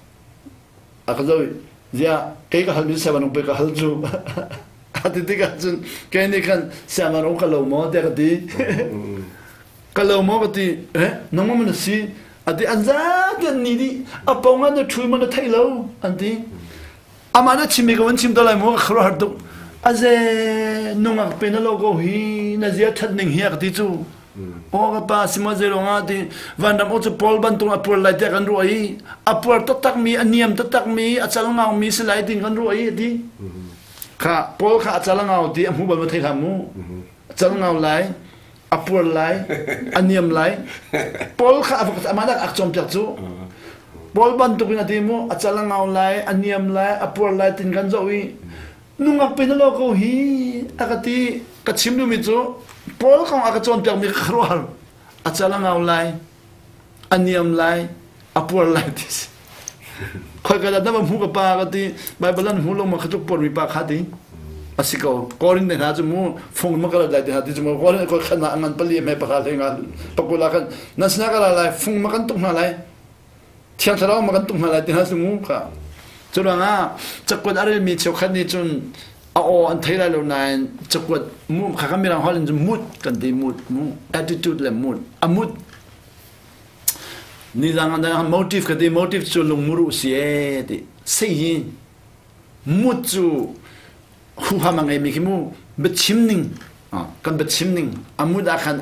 เสียเกี่ยก็ฮัลมิเซวันองไปก็ฮัลจูอันที่ก็จนเกี่ยนี่กันเซวันองก็เราหมอเด็กดีก็เราหมอก็ที่น้องมันสีอันที่อันจะกันนี่ดิอ่ะปองอันนั้นช่วยมันไทยเราอันที่อามาเนี่ยชิมิก็วันชิมตัวอะไรหมอครหัดตุอาเจนุ่งอักเป็นโลโก้ฮีน่าจะทัดหนึ่งเฮียกที่จู่โอ้ก็ป้าสิมาเจริญงาที่วันนั้นโอ้จะพอลบันตุงอัปวร์ไลท์กันรู้ไอ้อัปวร์ตักมีอันนี้มตักมีอัจฉริยะมีสไลด์กันรู้ไอ้ที่ข้าพอลข้าอัจฉริยะที่อันหูบันมาเทขามูอัจฉริยะไลท์อัปวร์ไลท์อันนี้มไลท์พอลข้าอามาดักอักจอมจักจู่พอลบันตุงอันที่มูอัจฉริยะไลท์อันนี้มไลท์อัปวร์ไลท์ตินกันรู้ไอ้นุ่งอักเป็นโลโก้ฮีอากาศกัดชิมดูมิจูพอลของอากาศจนเปียกมีครัวอัจฉริยะเอาไลอันนี้เอาไลอัปวร์ไลที่สิคอยกระดาษนั้นมันหูกับปากที่ใบบัลลันหูลงมาขจุกปนมีปากขาดีอาศัยก็กอรินเดนหาจมูกฟงมันก็เลยได้หาจมูกกอรินก็ขนาดงานปลีไม่ปากเลยงานปกุลากันนั่นสนักอะไรฟงมันกันตุ้งอะไรเทียนทะเลาะมันกันตุ้งอะไรที่หาจมูกค่ะจุดว่าจักรวาลอะไรมีเชี่ยวขันนี่จนอันที่เราในจักรวาลมุ่งข้ามีรังฮอลล์จนมุดกันดีมุดมุ่ง attitude เลยมุดมุดนี่ดังนั้น motive กันดี motive จูลงมุรุเสียดิเสียมุดจูหัวมันไงมีขี้มูเบ็ดชิมนิ่งกันเบ็ดชิมนิ่งมุดอาคัน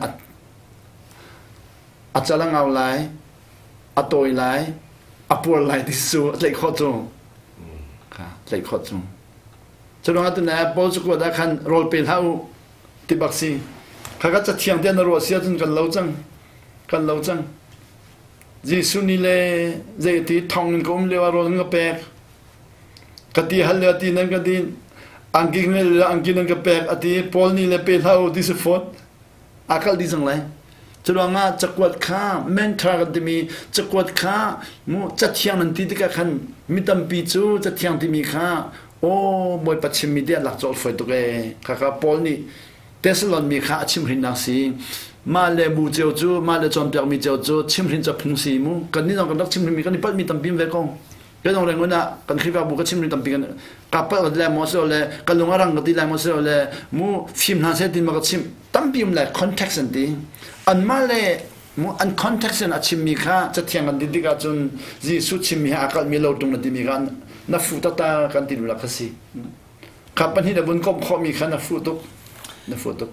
อัจฉริยะเอาไลอัตโอยไลอัปวร์ไลที่สุดเลยข้อจงเลยข้อจงฉะนั้นตัวนี้พอสุกว่าได้คันโรลเป็นเท่าที่บักซีข้าก็จะเที่ยงเดียนรัวเสียจนกันเล่าจังจีสุนีเล่เจตีทองก็เลวารอนก็แปกกติฮัลเลตีนั่นก็ดีอังกินเลยอังกินนั่นก็แปกอติพอลนี่เล่เป็นเท่าที่สุดฟอนอาคัลดีจังเลยฉะนั้นจักรวาลข้าแม่นครากันที่มีจักรวาลข้ามูจัดเที่ยงนั่นที่ก็คันมิตรปีจูจัดเที่ยงที่มีข้าโอ้บอยปัจฉิมมีเดียหลักจอลไฟตัวเองข้าพอลนี่เทสลอนมีข้าชิมรินนักสีมาเลบูเจ้าจูมาเลจอมเปียกมีเจ้าจูชิมรินจะพุงสีมูกันนี่น้องกันรักชิมรินมีกันนี่ปัดมีตั้มพิมเวกงก็ต้องเรียนว่านะกันคิดว่าบุกชิมรินตั้มพิมกันกับปัดกันแล้วมอสเลยกันลงอารังกันที่แล้วมอสเลยมูฟิล์มหาเสติมากันชิมตั้มพิมเลยคอนเท็กซ์อันที่อันมาเลมูอันคอนเท็กซ์อันชิมมีข้าจะเที่ยงกันดีๆกันจนจีสุดชิมมีอาการมีเราตรงนั้นที่มีกันนับฟูตตากันติดลักษีขับปัญหาบนกบข้อมีขันนับฟูตุก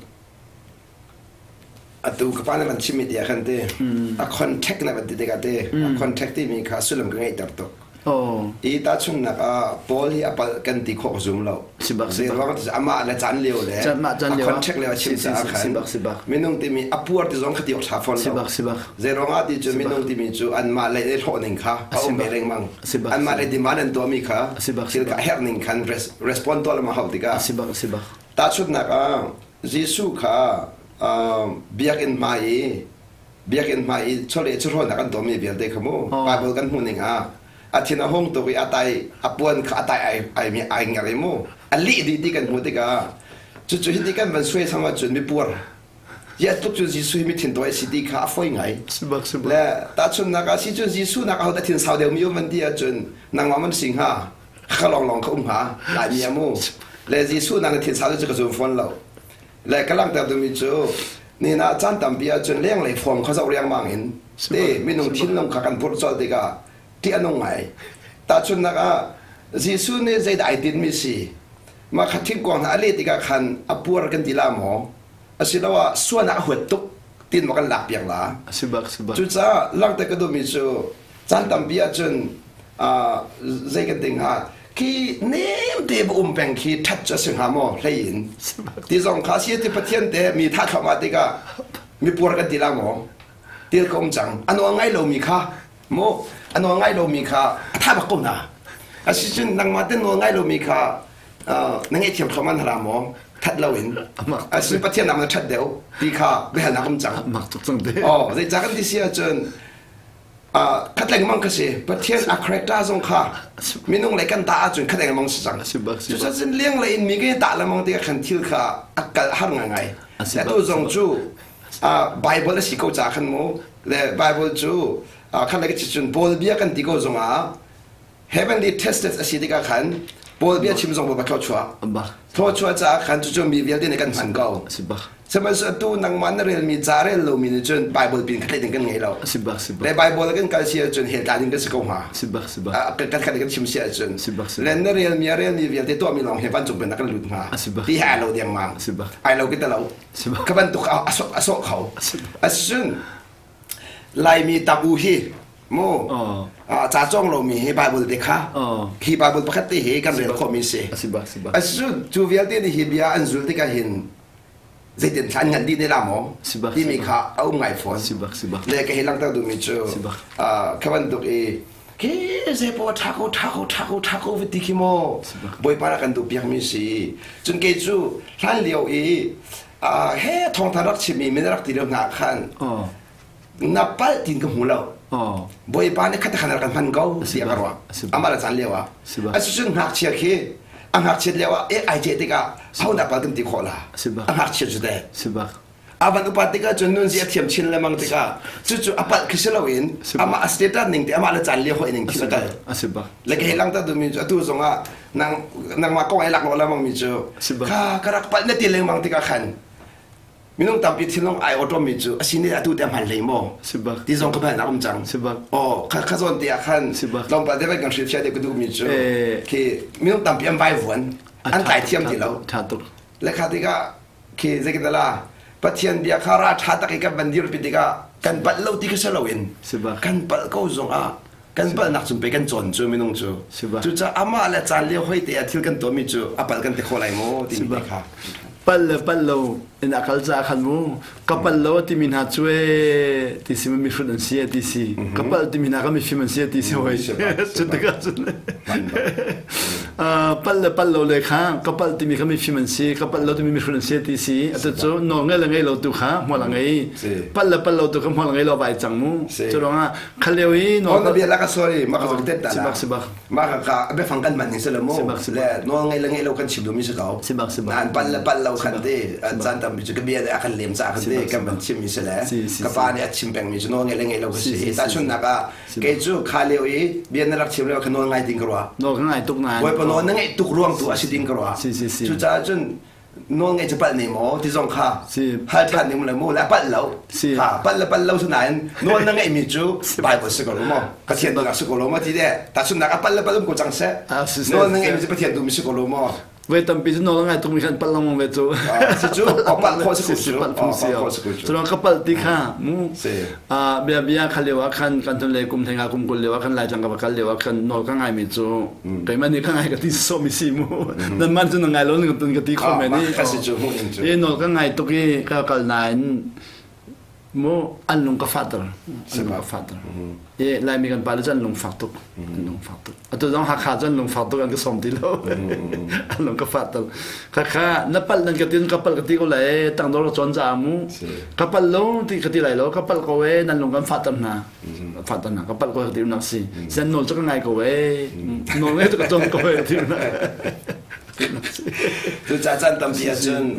อัตุกับปานกันชิมิดยาคันเตอะคอนแทคนะบันติเดกันเตอะคอนแทคที่มีค่าสุลมกันไงตัดตุกอีตาชุนนักปอลีอะปกันติโคซุมเราเสียว่าจะอามาละจันเลียวเลยคอนแทคเลยชิมสาขันมินงที่มีอัปวร์ที่สองขติออกชาฟอนเราเซรองอาที่จะมินงที่มีจูอันมาเลยได้โหนิงค่ะเอาเมริงมังอันมาเลยที่มาเล่นตัวมีค่ะสิลกะเฮร์นิงคันรีสปอนตัวละมาเขาติกาตาชุนนักจิสุค่ะเบียกินมาอีชอเลชอรนักตัวมีเบียเด็กขโมไปบกันหุ่นนิงอาทิตย์ห้องตัวอาตายอัปวนอาตายไอมีไอเงี้ยโมอันลีดีกันหุ่นติกาจุดที่กันมันช่วยสามารถจุดมีปวดยาตุกจุดที่ช่วยมีทิ้งตัวสิดีค่ะฟอยไงและตาชุนนักสิจุดที่สู้นักเขาแต่ทิ้งสาวเดียวมีอยู่มันดีจุดนางว่ามันสิงหาเขาลองเขาหาหลายมีโมและที่สู้นักทิ้งสาวเดียวจะกระสุนฟันเราและกำลังแต่ดูมีจูนี่นะจันตัมปีจนเลี้ยงเลยฟองเขาจะเลี้ยงมังเห็นเด้ไม่นุ่งทิ้งลงขักันพูดจอดีกาที่อันนุ่งไงแต่จนนักจีซูเนี่ยใจได้ดินมีสิมาขัดทิ้งกวางอะไรดีกาขันอัปวร์กันดีละหมอสิแล้วว่าส่วนนักหัวตุกตินมากันหลับอย่างละจุดจ้าลังแต่ก็ดูมีจูจันตัมปีจนใจกันติงหาที่เนมเดบเป็งที่ทัดจะสิงหามอเลยอินที่สองข้าเสียที่ประเทศเดมีท่าเข้ามาติกามีปวดกันดีละหมอตีลกงจังอันว่าไงเรามีค่ะโมอันว่าไงเรามีค่ะถ้าบักกงนะอาชิจุนนังมาเต้นว่าไงเรามีค่ะนังไอเทียมเขามันหรามองทัดเราเห็นอาชิประเทศนำมาทัดเดียวดีค่ะไม่เห็นนักกงจังมักตุกจังเดียวอ๋อในจากกันที่เสียจนคัดแรงมังก็สิประเทศอัครตาสงค่ะมีนุ่งไรกันตาจนคัดแรงมังสังจุดจะเลี้ยงเลยมีก็ตาละมังที่ขันทิลค่ะอักกัลหังไงแต่ตัวจงจูไบเบิลสิเขาจากขันโมและไบเบิลจูขันอะไรก็จุนบอลเบียกันที่เขาจงheavenly tested สิที่กันขันบอลเบียชิมจงบอกเขาชัวเขาชัวจากขันจุดมีเวียดในกันพันเก่าสมัยสุดตัวนังมันเรียนมีจารีเรามีจนไบเบิลเป็นขัดเองกันไงเราและไบเบิลกันการเสียจนเหตุการณ์กันสกุลมากันขัดกันชิมเสียจนและนั่นเรียนมีเวียดตัวมีลองเหตุการณ์จงเป็นนักลุ้นมาที่หาเราเดียงมาไอเราก็แต่เราขบันตุกเอาอสกเขาซึ่งลายมีตับูฮีโมจ่าจ้องเรามีให้ไบเบิลเด็กค่ะที่ไบเบิลปกติเหตุกันเรื่องข้อมีเสียซึ่งจูเวียดที่เบียอันสุดที่กันเห็นจะเดินทางงานดีในลามอที่มีค่าเอาไงฟอนเลยก็เห็นหลังตาดูมิจูขบันตุกคือเจ็บปวดทักวิธีคิโมบ่อยปารักันดูเปียกมีสิจนเกจูท่านเลี้ยวเฮ้ทองทารักชิมีไม่ได้รักที่เรื่องงาขันนับไปตินกับหูเราบ่อยปาเนี่ยขัดขันกันพันเก้าเสียกันวะอามาละจันเลี้ยวอ่ะซึ่งหักเชียร์คืออังหักเชียร์เลี้ยวไอเจติกาเขานับไปกันที่โคลาอังหักเชียร์จุดเด่นอาวันอุปติกาจนนุ่นเสียเทียมชินเลยมังติกาจู่ๆอาปัดคิดเราเองอามาสเตตัสหนึ่งที่อามาละจันเลี้ยวหนึ่งที่สุดเลยแล้วก็เห็นหลังตาดูมีจู่ๆส่งนางมาก็ไอ้หลักเราแล้วมังมีจู่ข้ากระรักปัดเนี่ยตีเลยมังติกาขันมีน้องตามปิดที่น้องไอออโตมิจูสิ่งนี้ตัวเดียวมันเลยมั้งที่ส่งเข้าไปนักจังอ๋อข้าส่วนที่ขันลองไปได้ไปกันสิเชียร์เด็กก็ดูมีจูคือมีน้องตามเพียงใบวันอันไต่เทียมที่เราและข้าที่ก็คือจะกินอะไรประเทศเดียข้าราชาตะกี้กับบันดีรพิธีก็กันบัดเล่าที่ก็เสลวินกันบัดก็ส่งกันบัดนักจุ่มไปกันจนจูมีน้องจูจู่จะอามาและจานเลี้ยวห้อยเตียที่กันตัวมีจูอาปัดกันที่โคไลโมที่มีค่ะปัลโลอินอักลจากขันมูกับปัลโลที่มีนาช่วยที่สิมันมีฟินแลนเซียที่สิกับปัลที่มีนาก็มีฟินแลนเซียที่สิไว้จุดเดียวกันปัลโลเลยค่ะกับปัลที่มีก็มีฟินแลนเซียกับปัลโลที่มีฟินแลนเซียที่สิแต่จู่น้องเงี้ยละไงเราตัวค่ะหัวละไงปัลโลตัวกับหัวละไงเราไปจังมูจุดว่าขันเลี้ยวอีน้องก็เบียร์ละก็สวยมากกว่าเด็ดแต่ละมากกว่าไปฟังกันมันนี่เสร็จแล้วมั้งแล้วน้องไงละไงเรากันชิบดูมิสเขานั่นปัลเราขันเตอันจันทร์มิจุกเบียร์อาคันเลี้ยมจากขันเตกันมันชิมมิสแล้วกับป้าเนี่ยชิมแปงมิจุน้องไงละไงเราก็สิแต่ช่วงนั้นก็เกจูขาเลี้ยวอีเบียร์นั่นรักชิมแล้วกันน้องไงดิ้งกรัวน้องไงตุกนายวันปนนั่งไงตุกรวงตัวสิดิ้งกรัวจุดจ้าจนน้องไงจะปัดนี่หมอที่ส่งข้าฮัลทันนี่มันเลยมูแล้วปัดเราค่ะปัดเราสุดนั้นน้องนั่งไงมิจูไปบสกุลมั้งกระเทียนตัวสกุลมั้งที่เดียแต่สุดนั้นปัดเรากูจังเสน้องนั่งไงมิจูกระเทียนตัวมิสกุลมั้งเวทตั้มปีน้องไงตุกมีขันปัลลงเวทูจู่ปัดโคสกุลปัดฟุ้งเสียวส่วนข้าปัดที่ข้ามูเบียขันเลี้ยวขันตัวเล็กกุมแทงกุมกุลเลี้ยวขันลายจังกับขันเลี้ยวขันน้องข้างไงมิจูแต่มันนี่ข้างไงกับที่โซมิซิมูนั่นมันจะนั่งไงล้นกับตัวกับที่คอมเมนี่น้องข้างไงตุกี้ก็ขันนายมูอันลงกับฟัดร์ลายมีกันไปแล้วจะลงฟัดตุกตัวต้องหักขาจะลงฟัดตุกกันก็สมทีแล้วอันลงกับฟัดร์ข้านับปัลนั่นก็ตีนกับปัลก็ตีก็เลยตั้งตัวจนจามูกับปัลโลที่ก็ตีไหลแล้วกับปัลก็เวนั่นลงกันฟัดร์นะกับปัลก็ตีนักสิเส้นโน้ตจะก็ไงก็เวนนเนี่ยจะก็จนก็เวที่นั่นตัวจ่าจันตั้มเสียจน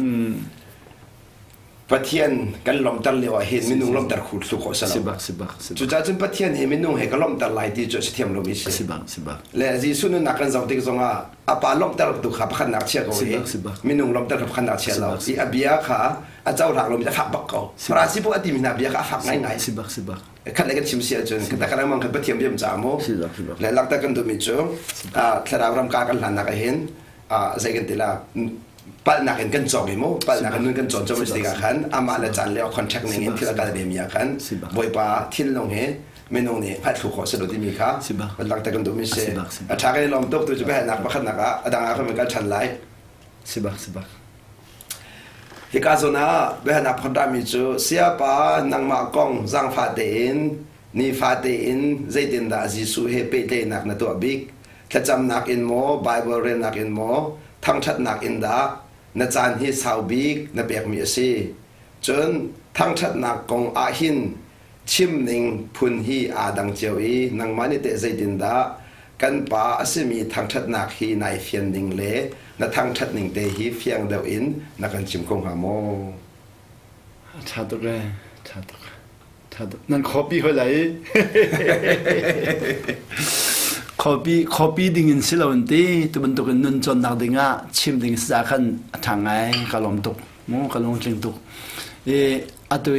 ประเทศกันล้อมตะเลียวเห็นมินุ่งล้อมตะขุดสุขสลบจุดจ้าจึงประเทศเห็นมินุ่งเห็นก็ล้อมตะไหลที่จุดเทียมลมิเชและจีสุนุนักกันสาวที่ก็งอาปาล้อมตะตุขาพันนักเชียร์ก็เห็นมินุ่งล้อมตะพันนักเชียร์เราอีอาเบียค่ะอาเจ้าหลักเรามีแต่ฝักบักเขาปราศิพวกอดีมินาเบียค่ะฝักง่ายขัดเลยกันชิมเสียจนแต่กันมันกันประเทศเบียมจามูและหลักตะกันดูมิจูทาราวรำการกันหลานนักเห็นใจกันทีละปัลนักเห็นกันจองมั้งปัลนักเห็นกันจองจะไม่ได้กันอามาเลจันเลี้ยวคอนแทคเนี่ยที่เราการเรียนมีกันบ่อยป่าที่ลงเหไม่ลงเนี่ยพัดถูกขอสรุปที่มีค่ะมันหลังแต่กันดูไม่เสียถ้ากันลองตกตัวจะไปหนักมาขันนักอ่ะดังนั้นเขาเหมือนกันชันไล่สิบฮิกาโซนาเบหนับพอดามิจูเสียปานังมากงจังฟาเตอินนี่ฟาเตอินใจดินดาจิสูเฮเปเตนักนตัวบิ๊กแค่จำนักอินโมไบเบิลเรนนักอินโมทั้งชัดนักอินดาณจานฮิสาวบิ๊กนเบียกมีสิจนทั้งชัดนักกงอาหินชิมนิงพุนฮีอาดังเจียวอีนังมันนี่เตใจดินดากันป่าอาศัยมีทั้งชัดนักฮีในเฟียนนิงเล่ณทั้งชัดนิงเตฮีเฟียงเดวอินนักกันชิมคงหาโมชาตุกเลยชาตุกนั่นคอปี้เขาไหลคอปี้ดิ่งสิเราอันที่ตัวมันตุกันนุนจนนักดิ่งอ่ะชิมดิ่งสักขันทางไงกะลมตุกมูกะลมจิงตุกอัตุ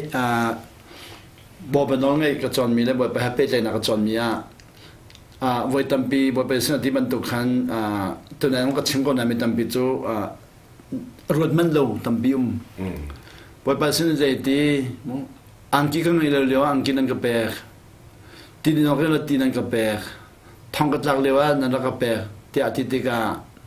บ่เป็นน้องไงกระจรมีแล้วบ่ไปหาเป้ใจนักกระจรมีวัยตั้มปีบ่ไปสิ่งที่มันตุกขันตัวนั้นก็ชิมก่อนนะไม่ตั้มปีจูรถมันโลตั้มปีบ่ไปสิ่งใจที่อังกี้ก็ไม่เร็วอังกี้นั่นก็แปลกที่นี่นอกจากที่นั่นก็แปลกท่องกระจักเร็วนั่นก็แปลกที่อาทิตย์ก็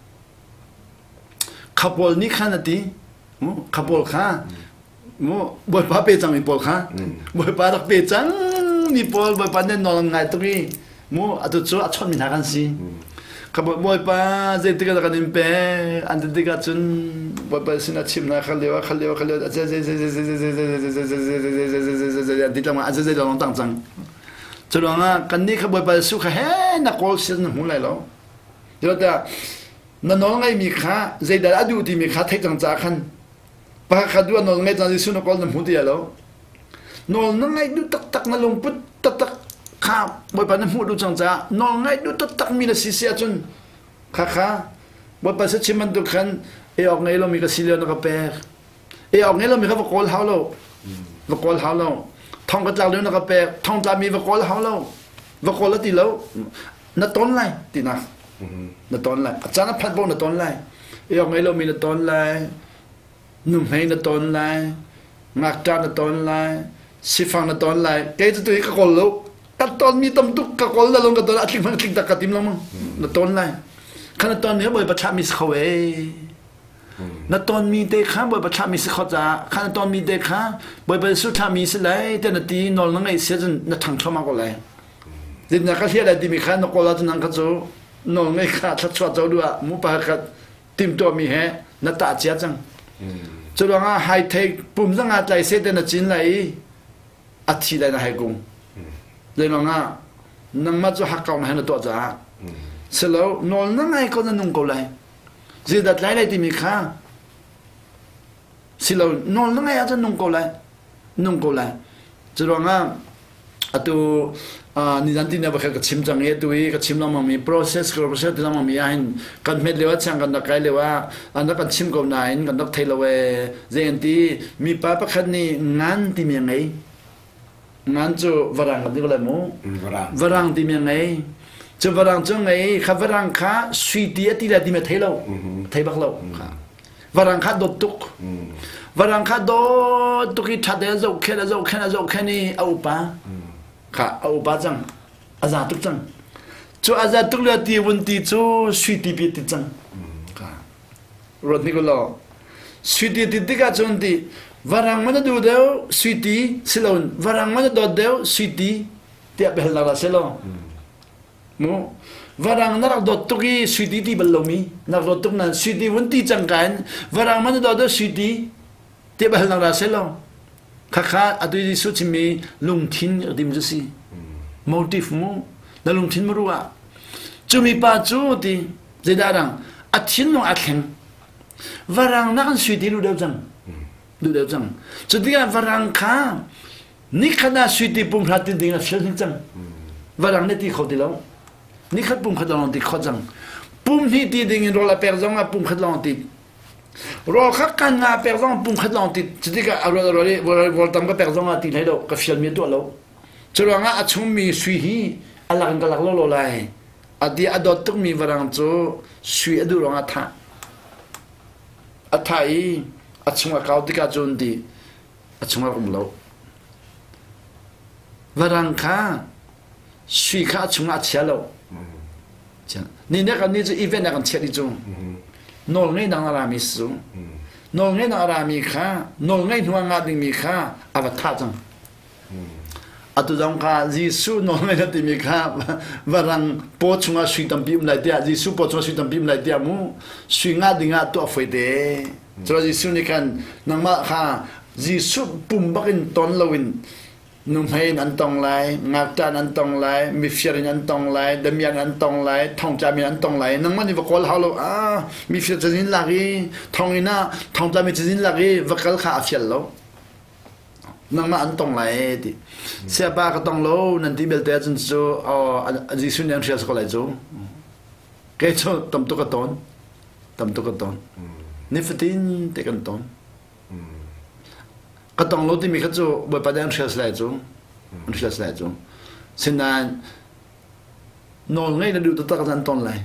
ขับรถนี่ขันนาทีขับรถข้าบ่ป้าเปจังมีปอลข้าบ่ป้าตักเปจังมีปอลบ่ป้าเนี่ยนอนง่ายตรงนี้อันตัวชั่วชอบมีทางกันสิขับบ่ป้าเจ็ดก็กันเปอันที่ก็จนบ่ป้าสินะชิมนะขันเร็วเดี๋ยวมาอาจจะลองตั้งจังจะลองกันนี่ขับบ่ป้าสุขเฮ้นักโกลเสียนหัวไหลแล้วเดี๋ยวแต่นั่นน้องไงมีข้าเจดาดูที่มีข้าเทคจังจ้าขันปะขัดด้วยนอนไงตอนที่สุนัขก็น้ำหูเดียวแล้วนอนไงดูตักนั่งลงปุ๊บตักข้าบ่ไปน้ำหูดูจังจ้านอนไงดูตักมีละสิเสียจนข้าบ่ไปสักชิมันดูขันออกไงเรามีกระสิเลียนกับแปรออกไงเรามีกับวกอลเฮาแล้ววกอลเฮาแล้วท่องกระจายเลี้ยงกับแปรท่องตามีวกอลเฮาแล้ววกอลแล้วตีแล้วนัดต้นไรตีนะนัดต้นไรอาจารย์พัดบอกนัดต้นไรออกไงเรามีนัดต้นไรนุ่มให้นัดต้นไรงักจานนัดต้นไรสิฟังนัดต้นไรแกจะตัวกระกอลแล้วนัดต้นมีตำตุกกระกอลแล้วลงกระต้นอาทิตย์มันทิ้งตะกัดติมลงมั้งนัดต้นไรขณะตอนนี้บ่อยประชามิสเขาเอนัดตอนมีเด็กข้าบ่อยประชามิสเขาจ้าขณะตอนมีเด็กข้าบ่อยไปสุดท้ายมีสิเลยแต่นาทีนอนนั่งไอเสียจนนัดทางชอบมากกว่าเลยจิตนักเรียนอะไรที่มีข้านกอลาจนังก็จะนอนไงข้าชัดชัดเจ้าด้วยมุปะกัดติมตัวมีแฮนัดตาเจียจังจะลองไฮเทคปุ่มสังอาใจเสด็จนัดจินเลยอาทิตย์เลยนะไฮกงเลยลองนั่งมาจะหักกองให้นัดตัวจ้าเสร็จแล้วนอนนั่งไงก็จะนุ่งกูเลยจิตดัดไล่ที่มีข้าเสร็จแล้วนอนนั่งไงจะนุ่งกูเลยจะลองตัวนี่นั่นที่เนี่ยว่าก็ชิมจังเอตัวนี้ก็ชิมแล้วมันมี process ที่เรามันมีอันกันเม็ดเลวช่างกันนักไกลเลวอันนั้นกันชิมกับนายกันนักเทเลวเจนที่มีป้าประคันนี่งานที่มีไงงานจูวรังกันที่ก็เลยมั้งวรังที่มีไงจูวรังจังไงข้าวรังข้าสุดที่ที่เราที่มีเทเลวเทบักเลววรังข้าดตุกวรังข้าดตุกที่ชัดเจนจะโอเคนี่เอาป้าข้าเอาบ้าจังอาจารย์ตุกจังจู่อาจารย์ตุกเลือดที่วันที่จู่สุดที่พิจิตจังข้ารถนี่ก็แล้วสุดที่ติดกันจนที่วารังมันดูเดียวสุดที่สิลอนวารังมันดูเดียวสุดที่ที่อาเบลลาลาสิลอนมั้งวารังนักดตุกีสุดที่เบลลมีนักดตุกนั้นสุดที่วันที่จังกันวารังมันดูเดียวสุดที่อาเบลลาลาสิลอนข้าอาตุยสุดที่มีลุงทินดิมจุสิโมทีฟมั้งแล้วลุงทินไม่รู้ว่าจุมีป้าจูที่เจดารังอาทิตย์น้องอาเข็งวารังนักสุดที่รู้เดียวจังจุดที่วารังข้านี่ขนาดสุดที่ปุ่มพลัดดิ่งอ่ะเชื่อจังวารังนี่ที่เขาที่แล้วนี่ขัดปุ่มขัดลองที่เขาจังปุ่มนี่ที่ดิ่งรอละเปอร์จังอ่ะปุ่มขัดลองที่รอข้ากันงาเปร์ซองปุ่มขัดลองติดจุดที่ก็เอาเราทำก็เปร์ซองติดให้เราก็ฟิลมีตัวเราจุดว่างอาชุ่มมีสุยฮีอะไรกันก็หลักเราเลยอดีอดตุกมีวรังจูสุยดูรองอาท่าอีอาชุ่มกับเขาที่ก็จุนดีอาชุ่มกับเราวรังข้าสุยข้าชุ่มอาเชียเรานี่เนี่ยกันนี่จะอีเวนต์กันเชียดิจูนอนนี่ดังอะไรมิสูนองไงนารามีค่านองไงหัวงาดิมีค่าอวตารจังอัตุจังค่ะยิสุนองไงนาติมีค่าวรังโพชงาสุยตัมพิมไลเดียยิสุโพชงาสุยตัมพิมไลเดียมูสุยงาดิงาตัวฟอยเดจรายิสุนี่กันนังมาค่ะยิสุปุ่มบักินตอนลวินนุ่มให้นันตองไลงักจานันตองไลมิฟิรินันตองไลเดมียนันตองไลทองจามีนันตองไลนังมันนี่วกอลฮาโลมิฟิรจะจินลากีทองอินาทองจามีจะจินลากีวกอลข้าฟิลโลนังมาอันตองไลดิเสียบ้าก็ตองโลนันที่เบลเตจนโซจิสุนยังเชียร์สกอลไลโซเกจโซตัมตุกตอนนิฟตินเตกันตอนก็ต้องรู้ที่มีข้าจูบประเด็นเชื่อสลายจูเช่นนั้นนอนไงเราดูตัวตะกันตอนไร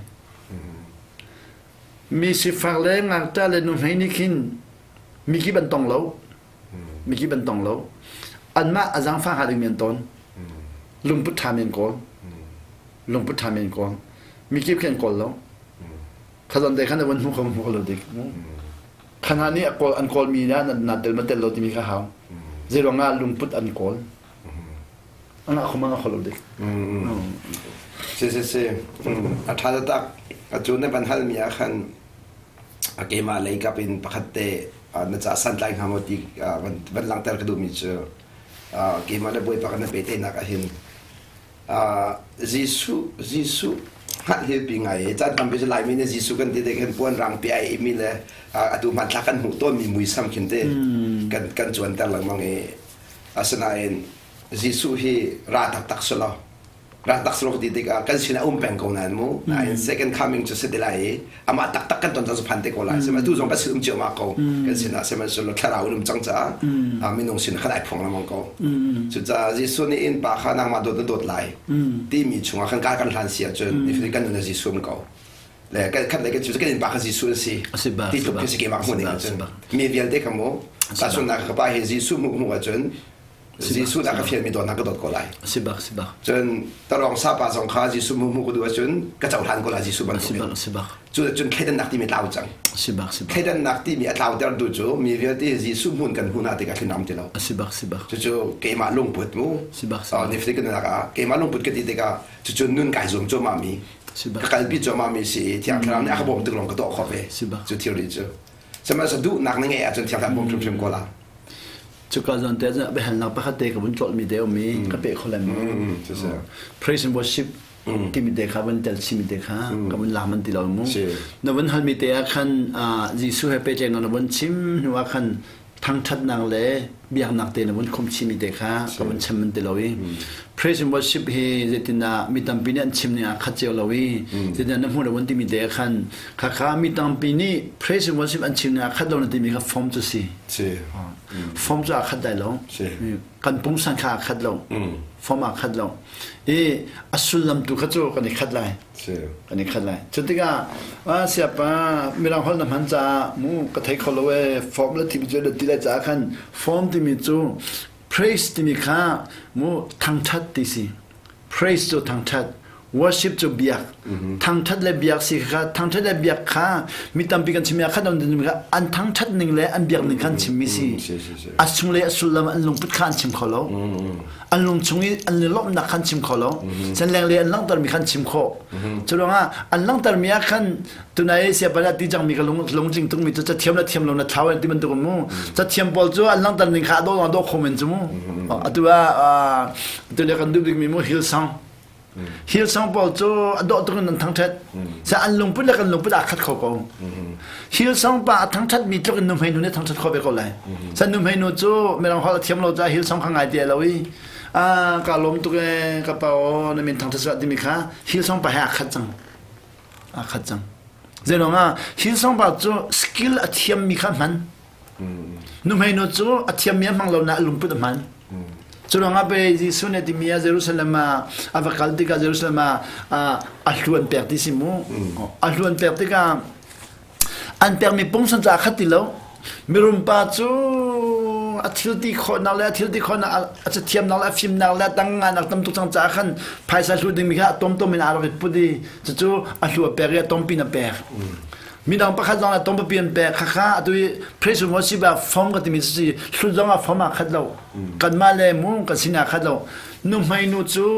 มีสิฟังเล่งานจ้าเลยนุ่มให้นี่คินมีกี่บันตองแล้วอันมาอาจารย์ฟังหาดึงเมียนตอนลุงพุทธามีนก่อนมีกี่เพียงก่อนแล้วขณะเด็กขณะวันมุขเราเด็กขณะนี้อันกอลมีนะนัดเดินมาเตลโลที่มีข้าวเจรองาลุงพุทธอันกอลอันนั้นเขามาเขาลดดิเซ่อัฐาตักจุนในบรรทัดมีอาคันเกมาเลยกับเป็นปกติน่าจะสั่นใจขโมยวันหลังแต่กระดูกมีเจอเกมาเลยบ่อยปกติเป็นเต้นนักเห็นจิสุฮัดเฮปิงไงจัดทำไปจะไล่มีเนี่ยจิสุกันที่เด็กเห็นปวนรังปีไอมีเลยดูมันทักกันหูต้นมีมวยซ้ำขึ้นเต้กันจวนแต่หลังมังเออาสนะเองจิสุฮีราตักสโลที่เด็กกันสินะแปงกงนั้นมูsecond coming จะเสด็จไล่อามาตักกันตอนจะพันเตกโลใช่ไหมทุกส่งไปซื้อเจียวมาโกกันสินะใช่ไหมสโลแค่เราจังจ้าไม่น้องสินะขนาดพงละมังโกสุดท้ายจิสุนี่อินปากขนังมาโดดไล่ที่มีช่วงขันการกันทันเสียจนนี่คือกันนั่นจิสุมันโกแล้วก็ขันเลยก็จุดก็อินปากจิสุสิที่ถูกที่สกิมาหุ่นนี่จนมีเวียนเด็กขโมแต่ส่วนนักขับไปเห็นจิสุมุกจนจิสุนักฟิล์มมีตัวนักกระโดดก็ไล่จนตลอดซาปาสองขาจิสุมุกดูจนก็จะทันก็ไล่จิสุบันจนแค่ดันนักที่มีเล่าจังแค่ดันนักที่มีเล่าเดินดูจูมีเวียนที่จิสุมุนกันหุ่นอะไรกันขึ้นน้ำที่เราจู่เกมาลงปุดมูนี่ฟิล์มกันนักเกมาลงปุดกันที่เด็กจู่นุ่นไก่ซุ่มจู่มามีก็การพิจารณามีสิที่อังกฤษเนี่ยเขาบอกตึกลงกระโดดขอบไปจู่ที่เราจู่สมัยสะดุนักนั่งไงจนที่อังกฤษบอกพิมพ์ก็ละจุกการจนแต่จะไปหันหลังไปขัดเตะกับบุญจดมีเดียวมีก็เป็นคนละมี praise and worship ที่มีเด็กครับวันเตลชิมีเด็กครับกับวันลามันติเรามุ่งในวันฮัลมีเตะขันยิสุให้ไปเจงในวันชิมหรือว่าขันทั้งชัดนางเล่เบียงนักเตะในวันคมชิมีเด็กครับกับวันชิมมันติเราpraise and worship เฮเจตินามีตั้งปีนี้ชิมเนี่ยขัดเจ้าเราเจตินาน้ำหัวในวันที่มีเด็กขันข้ามีตั้งปีนี้ praise and worship อันชิมเนี่ยขัดเราในที่มีกับฟอร์มจุดสี่ฟอร์มจะขัดได้ลงกันปุ่มสังขาขัดลงฟอร์มขัดลงอัศลำตุขัดโจกันขัดไล่จุดที่ก็เสียป้ามีเราคนน้ำมันจ้ามูกระเทยเขาเลยฟอร์มแล้วที่มีจุดที่ได้จ้าขันฟอร์มที่มีจู praise ที่มีค่ามูทางชัดที่สิ praise จูทางชัดworship จูเบียกทางชัดเลยเบียกสิค่ะทางชัดเลยเบียกค่ะมีตั้งปีกันชิมยาขัดอันนึงค่ะอันทางชัดหนึ่งเลยอันเบียกหนึ่งขันชิมมิสิอัศเลยอัศลำอันลงพุทธขันชิมเขาแล้วอันลงชงนี้อันลบนักขันชิมเขาแล้วฉันแรงเลยอันลังตร์มีขันชิมเขาจุดว่าอันลังตร์มีขันตัวไหนเสียไปแล้วที่จังมีกันลงจริงตรงมีจะเทียมแล้วเทียมลงนะเท้าอันที่มันตัวมูจะเทียมบอลจูอันลังตร์หนึ่งขาโดคอมเมนต์จูมูตัวตัวเรียกกันดูดิมีมูฮิลซังฮิลซังบอลจูโดตรงนั้นทั้งชัดจะอันลงพุ่งแล้วกันลงพุ่งอาคัดเขาก็ฮิลซังป่าทั้งชัดมีตรงนุ่มให้นูเนี่ยทั้งชัดเขาไปก็เลยจะนุ่มให้นูจูไม่ต้องเขาเทียมเราจะฮิลซังข้างไงเดียวเราการล้มตัวกระเป๋าในมินทั้งชัดที่มีค่าฮิลซังไปให้อาคัดจังเจ้าน้องฮิลซังป่าจูสกิลเทียมมีค่ามันนุ่มให้นูจูเทียมมีมั่งเราหน้าลงพุ่งมันจุดนั้นไปที่สุนทรมีเยรูซาเล็มอาฟริกาที่กับเยรูซาเล็มอัลลวนเปิดที่สิมูอัลลวนเปิดที่กับอันเปิดมีปุ่มสัญญาขัดที่เรามีรุมปัจจุอัฐิลที่คนนั่นแหละอัฐิลที่คนอาจจะเทียมนั่นแหละฟิล์มนั่นแหละตั้งงานนักทำตุกสัญญาขันภายใต้รุ่นดึงมีแค่ต้มเป็นอะไรพูดดีจู่อัลลวนเปิดต้มปีนเปิดมีน้องประคัดลองต้องไปเปลี่ยนแปลงข้าตัวเพรสมอสิบะฟอร์มก็ที่มีสิสุดลองอ่ะฟอร์มอ่ะขัดเรากันมาเลยมุ่งกันสินะขัดเรานุ่มไม่นุ่มจู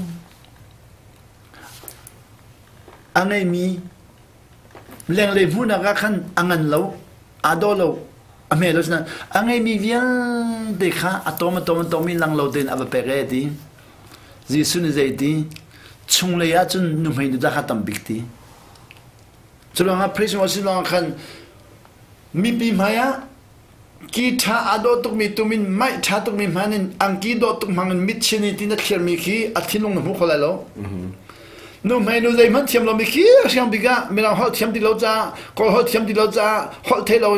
อันไหนมีเลี้ยงเลยมุ่งนักขันอันนั้นเราอาโดเราอเมริกาอันไหนมีเวียนเด็กข้าอัตโตมีหลังเราเดินอับเปรย์ดีจีสุนใจดีช่วงเลยจนนุ่มไม่นุ่มจะขัดตั้มบิ๊กดีฉลองพระสุวรรณสิลองขันมีปีมา呀กีท่าอดตุกมีตุมินไม่ท่าตุกมีมานินอังกีดตุกมังมิดชนิดที่นักเขียนมีขี้อัฐิลงน้ำหูคนละแล้วนู่นไม่รู้ใจมันเทียมเรามีขี้เสียงบิกะมีเราหดเทียมที่เราจ้าก็หดเทียมที่เราจ้าหดเทเรา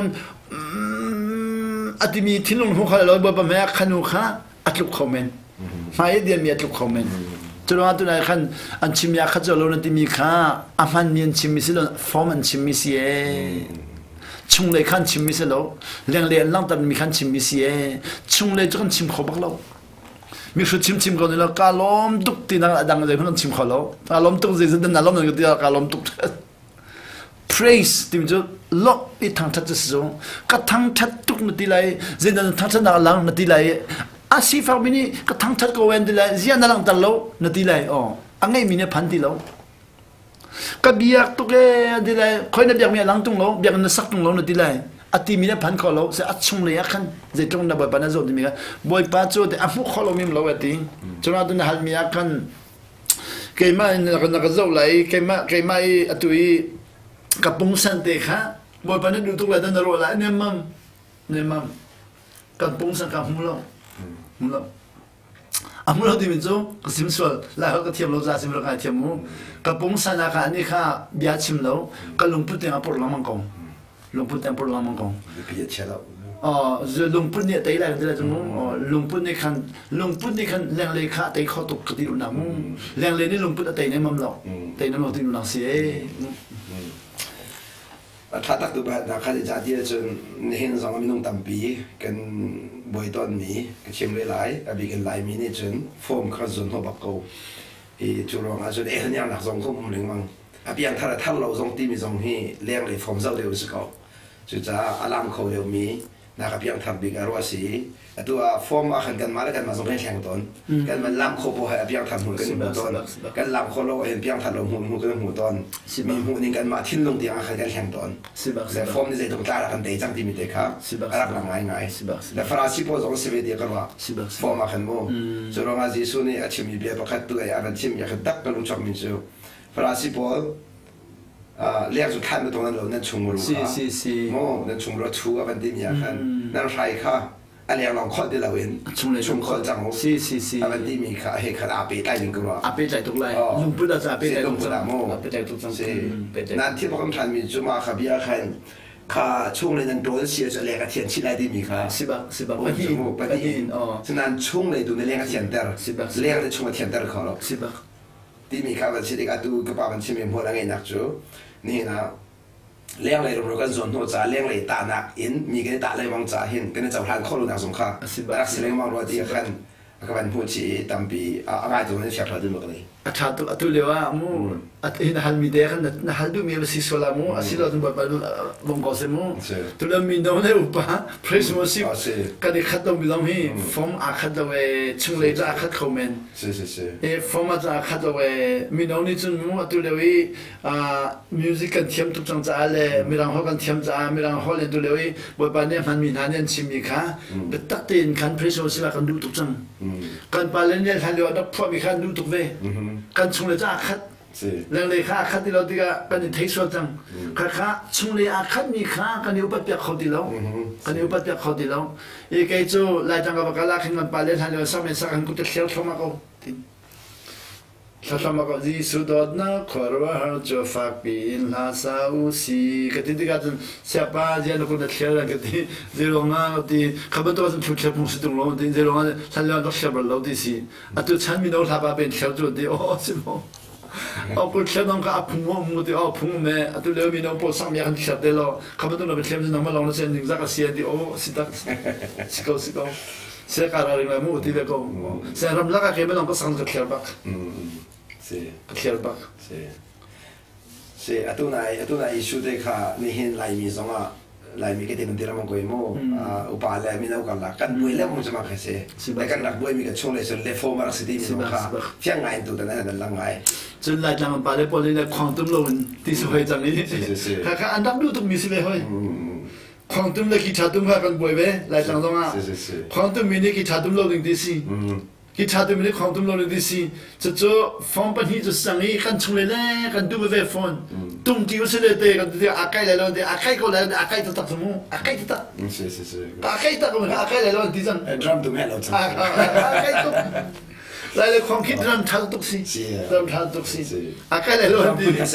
อัฐิมีที่ลงน้ำหูคนละแล้วบ่ประมาณขันุข้าอัฐลุกเขาเมนไม่เดียนมีอัฐลุกเขาเมนจุดว่าตัวไหนขันอันชิมยาขัดจะลงนั่นที่มีข้าอามันมีอันชิมมิสิลฟอร์มันชิมมิสิเอช่วงเลยขันชิมมิสิลเลี้ยงเลี้ยงหลังแต่มีขันชิมมิสิเอช่วงเลยจะขันชิมเขาบักเรามีชุดชิมก่อนนี่แล้วกาลมตุกตีนักดังเลยขันชิมเขาเรากาลมตุกสิจะนั่นลมนั่นก็ตีกาลมตุก praise ที่มันจะลบอีทางทัดจะสูงก็ทางทัดตุกนั่นที่ไรเจนนั่นทางทัดนักลังนั่นที่ไรอาชีพแบบนี้ก็ทั้งทัดก็เว้นดีเลยเสียนั่งตลอดนั่นดีเลยอ๋ออันนี้มีเนี่ยพันดีแล้วก็เบียกตุกเล่ดีเลยคอยนั่นเบียกมีหลังตรงแล้วเบียกนั่นสักตรงแล้วนั่นดีเลยอันที่มีเนี่ยพันเขาแล้วเสียอัดชงเลยอ่ะคันเจะตรงนั้นบ่อยปานนั้นส่วนที่มีกันบ่อยปานส่วนที่อันพวกเขาเรามีแล้วที่จนว่าตัวนั้นหันมีอ่ะคันเกี่ยมาเนี่ยก็นักจะไหลเกี่ยมาอันตัวกับปุ่งสันเตะค่ะบ่อยปานนั้นดูตุกเลยนั่นรู้ละเนี่ยมั่มกับปุ่งสันกับหูเราmulai, mulai di mana? Kesimpulan, lah kalau tiap lalu jadi mereka tiapmu, kapung sana kan ini kah biasa lalu, kalau lumpur yang apa lama kong, Biaya cila. Oh, lumpur ni tak ilah kita cuma, lumpur ni kan yang lekah tak kau tu ketiru namu, yang lain ni lumpur tak ini mamlau, tak ini mamlau tiru nasi. ถ้าตักตัวแบบนักขัดจัดที่จนเห็นสองมีนุ่งตั้มปีกันบอยต้นมีกันเชื่อมเลยหลายอบีกันหลายมีนี่จนโฟมข้าวจนหัวบักโกจุลองอาจจะเห็นอย่างหนักสองข้อมูลหนึ่งมั้งอบีอย่างถ้าเราสองที่มีสองที่เลี้ยงเลยโฟมเจ้าเดียวสิเขาจุดจะอารามเขาเดียวมีนะครับอย่างทำบีกันรัวสีตัวโฟมอาขันกันมาแล้วกันมาสองแข่งต้นกันมันลามเขาพอให้อบีอย่างทำหุ่นกันหัวต้นกันลามเขาเราเห็นบีอย่างทำลงหุ่นกันหัวต้นมีหุ่นนี่กันมาทิ้งลงเตียงอาขันกันแข่งต้นแต่โฟมนี่จะตรงกลางกันเตะจังที่มีเตะครับรักหลังง่ายแต่ฟราซิโปสองสิบเดียกันว่าโฟมอาขันโมจนเรามาจีซูนี่อาชิมมีเบียร์ประคัตตัวอาขันชิมอยากดักกันลงช็อปมินซูฟราซิโปเรียกสุดท้ายมาตรงนั้นเรานั่นชุ่มรู้ค่ะโม่นั่นชุ่มรู้ชูกันที่มีอาขันนั่นใครค่ะอันนี้เราข้อที่เราเห็นชุ่มข้อจังหูอันที่มีค่ะเฮคันอาเปใต้ดินกันว่าอาเปใต้ตุกเลยลุงพุทธาอาเปใต้ตุกจังอาเปใต้ตุกจังนั่นที่พวกผมทำมีจุมาค่ะพี่อาขันค่ะช่วงเลยนั้นโดนเสียจะเรียกเทียนชิ้นไรที่มีค่ะสิบะปฏิทินฉะนั้นช่วงเลยดูในเรียกเทียนเตอร์เรียกในช่วงเทียนเตอร์เขาหรอกที่มีค่ะวันที่เด็กดูกระเป๋าวันที่มีพวกอะไรนักจูนี่นะเลี้ยงเลยเราก็ส่วนหัวจ่าเลี้ยงเลยตาหนักอินมีกันตาเลยมองจ่าเห็นกันจะผ่านข้อรู้นักสงครามรักสิ่งเลี้ยงมองว่าที่ขันก็เป็นผู้ชี้ตั้มปีง่ายตรงนี้เสียบถอดดึงหมดเลยอาชาตุตุเลวะมูอันนี้ฮัลมีเดียกันนะฮัลดูมีอะไรสิโซลามูอาศิลาตุบะบะลงกอเซมูตุเลมีโนเนอุปะเพรสโมซิกันอีกขัดต้องมีลงฮีฟอร์มอาขัดเอาไว้ชุ่งเลยจะอาขัดเขาเมนฟอร์มจะอาขัดเอาไว้มีโนนี่จุนมูตุเลวีมิวสิกกันเทียมทุกจังจ้าเลยมีรังฮอกันเทียมจ้ามีรังฮอเลยตุเลวีบะบะเนี่ยมันมีนาเนี่ยชิมีค่ะเบ็ดตัดตีนขันเพรสโมซิว่ากันดูทุกจังกันปาเลนเนี่ยทันเดียวดับพวกมีขันดูทุกเวกันชุ่งเลยจะอาขัดเรื่องเลยค่ะขัดที่เราดีกว่ากันที่ทิ้งส่วนจังค่ะชุ่งเลยอาขัดมีค่ะกันอยู่ปัจจัยเขาดีแล้วกันอยู่ปัจจัยเขาดีแล้วอีกไอ้จู่ลายจังกับกันลากขึ้นกันปาเลนทันเดียวสมัยสักกันกูจะเชี่ยวชมมาเขาชมมาเขาที่สุดอดนะขอรับว่าจะฝากปีนลาซาอุสีกันที่กันเสียป้าเจ้าคนจะเชี่ยวกันที่เจ้าลงมาที่ขับตัวจะชุดเชี่ยวพุ่งสุดตรงลงที่เจ้าลงมาทันเดียวต้องเชี่ยวเราที่สิอ่ะตัวฉันมีน้องทับเป็นเชี่ยวจุดที่โอ้สิโมเอาคนเชี่ยวน้องก็พุ่งมุดที่พุ่งแม่อ่ะตัวเลี้ยวมีน้องปวดสังเมียกันที่ชัดเดียวขับตัวเราเป็นเชี่ยวน้องมาลองแล้วเส้นหนึ่งสักเสียที่โอ้สิตักสิเขาเสียการอะไรมามุดที่เด็กก็เสียรำลักอะไรไม่ลองก็สั่งกับเชี่ยวบักเชี่ยวบัก se atuna isu de kha ni hin lai mi zonga lai mi ke tin tira mo koi mo upa le mi na ukala kan bui le mo chama khase le kan nak bui mi ka chung le so le fo mar city mi kha fiang ngai tu da na da lang ngai จนหลายจังปาเลปอลีเนี่ยควางตุ้มลงที่สวยจังนี้ค่ะอันดับดูตุ้มมีสิเลยเฮ้ยควางตุ้มเลยกิจาตุ้มค่ะกันบ่อยเว้หลายจังตรงอ่ะควางตุ้มมีเนี่ยกิจาตุ้มลงหนึ่งที่สี่กิจาตุ้มมีเนี่ยควางตุ้มลงหนึ่งที่สี่จะฟอนปันที่จะสั่งนี้กันชงเลยแน่กันดูไปฟอนตุ้มกิ้วสิเลยเตะกันที่อาไก่เลยแล้วเดี๋ยวอาไก่ก็แล้วอาไก่จะตักสมองอาไก่จะตักอาไก่ตักก็เหมือนอาไก่เลยแล้วที่จัง drum to mellow อาไก่ตุ้มหลายความคิดเริ่มทันตุกสิเริ่มทันตุกสิอาการอะไรเริ่มดีเริ่ม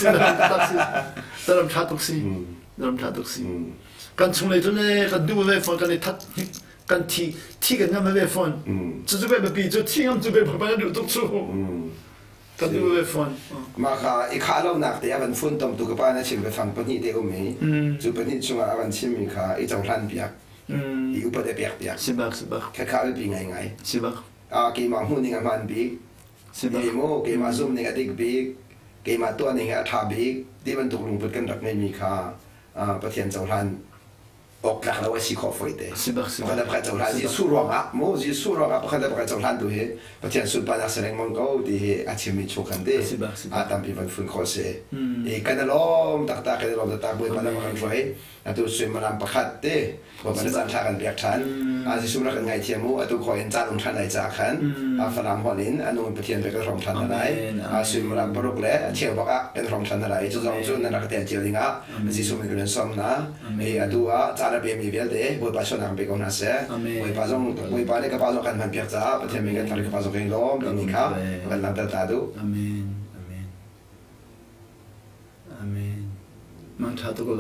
ทันตุกสิเริ่มทันตุกสิกันชงเลยจนเนี่ยกันดูเว็บฟอนกันเลยทัดกันที่กันยังไม่เว็บฟอนจะไปแบบปีจะที่ยังจะไปแบบนั้นดูตุกชูกันดูเว็บฟอนมาค่ะอีกข้าวเราหนักแต่วันฝุ่นต้มตุกป้าเนี่ยชิมไปฟังปนิเดียวมีจุปนิช่วงวันชิมมีค่ะอีจังทันเปียกอีอุปเดเปียกสิบักแค่ข้าวเป็นปีไงสิบักกีมาหุ่นนี่กันมันบิ๊กกีโมกีมาซุ่มนี่กันดิกบิ๊กกีมาตัวนี่กันทาบิ๊กที่มันถูกลงพุทธกันแบบไม่มีค่าประเทศเจ้าท่านออกหลักแล้วว่าสิขอไฟเตะเพราะแต่ประเทศเจ้าท่านที่สู้รองอ่ะโมที่สู้รองอ่ะเพราะแต่ประเทศเจ้าท่านดูเหประเทศสุดปานาแสดงมังกรที่อาชีพมีโชกันเดตามปีวันฝุ่นโคเซ่กันล้อมตักกันล้อมตักบุยปานามันไฟตัวสวยมันประคัดเต้บอกมันจะทากันเบียกทันอาชีพรักกันไงเทียมูตัวคอยจ้าลงทันไหนจากขันฝรั่งหัวลิ้นอันนู้นประเทศไปก็รองทันอะไรอาชีพมันปลุกเล่เที่ยวบอกอ่ะเป็นรองทันอะไรจุดสองจุดนั่นก็เตียนเจียวลิงอ่ะอาชีพมันก็เรื่องซ้อมนะตัวจ้าระเบียมีเวลเดย์บุยป้าชนังไปก่อนนะเซ่บุยป้าเนี่ยก็ป้าส่งกันมันเบียกจ้าประเทศมีกันทาร์ก็ป้าส่งกันล้อมนี่ค่ะกันนั่งตาดูอาเมนมันท้าตัว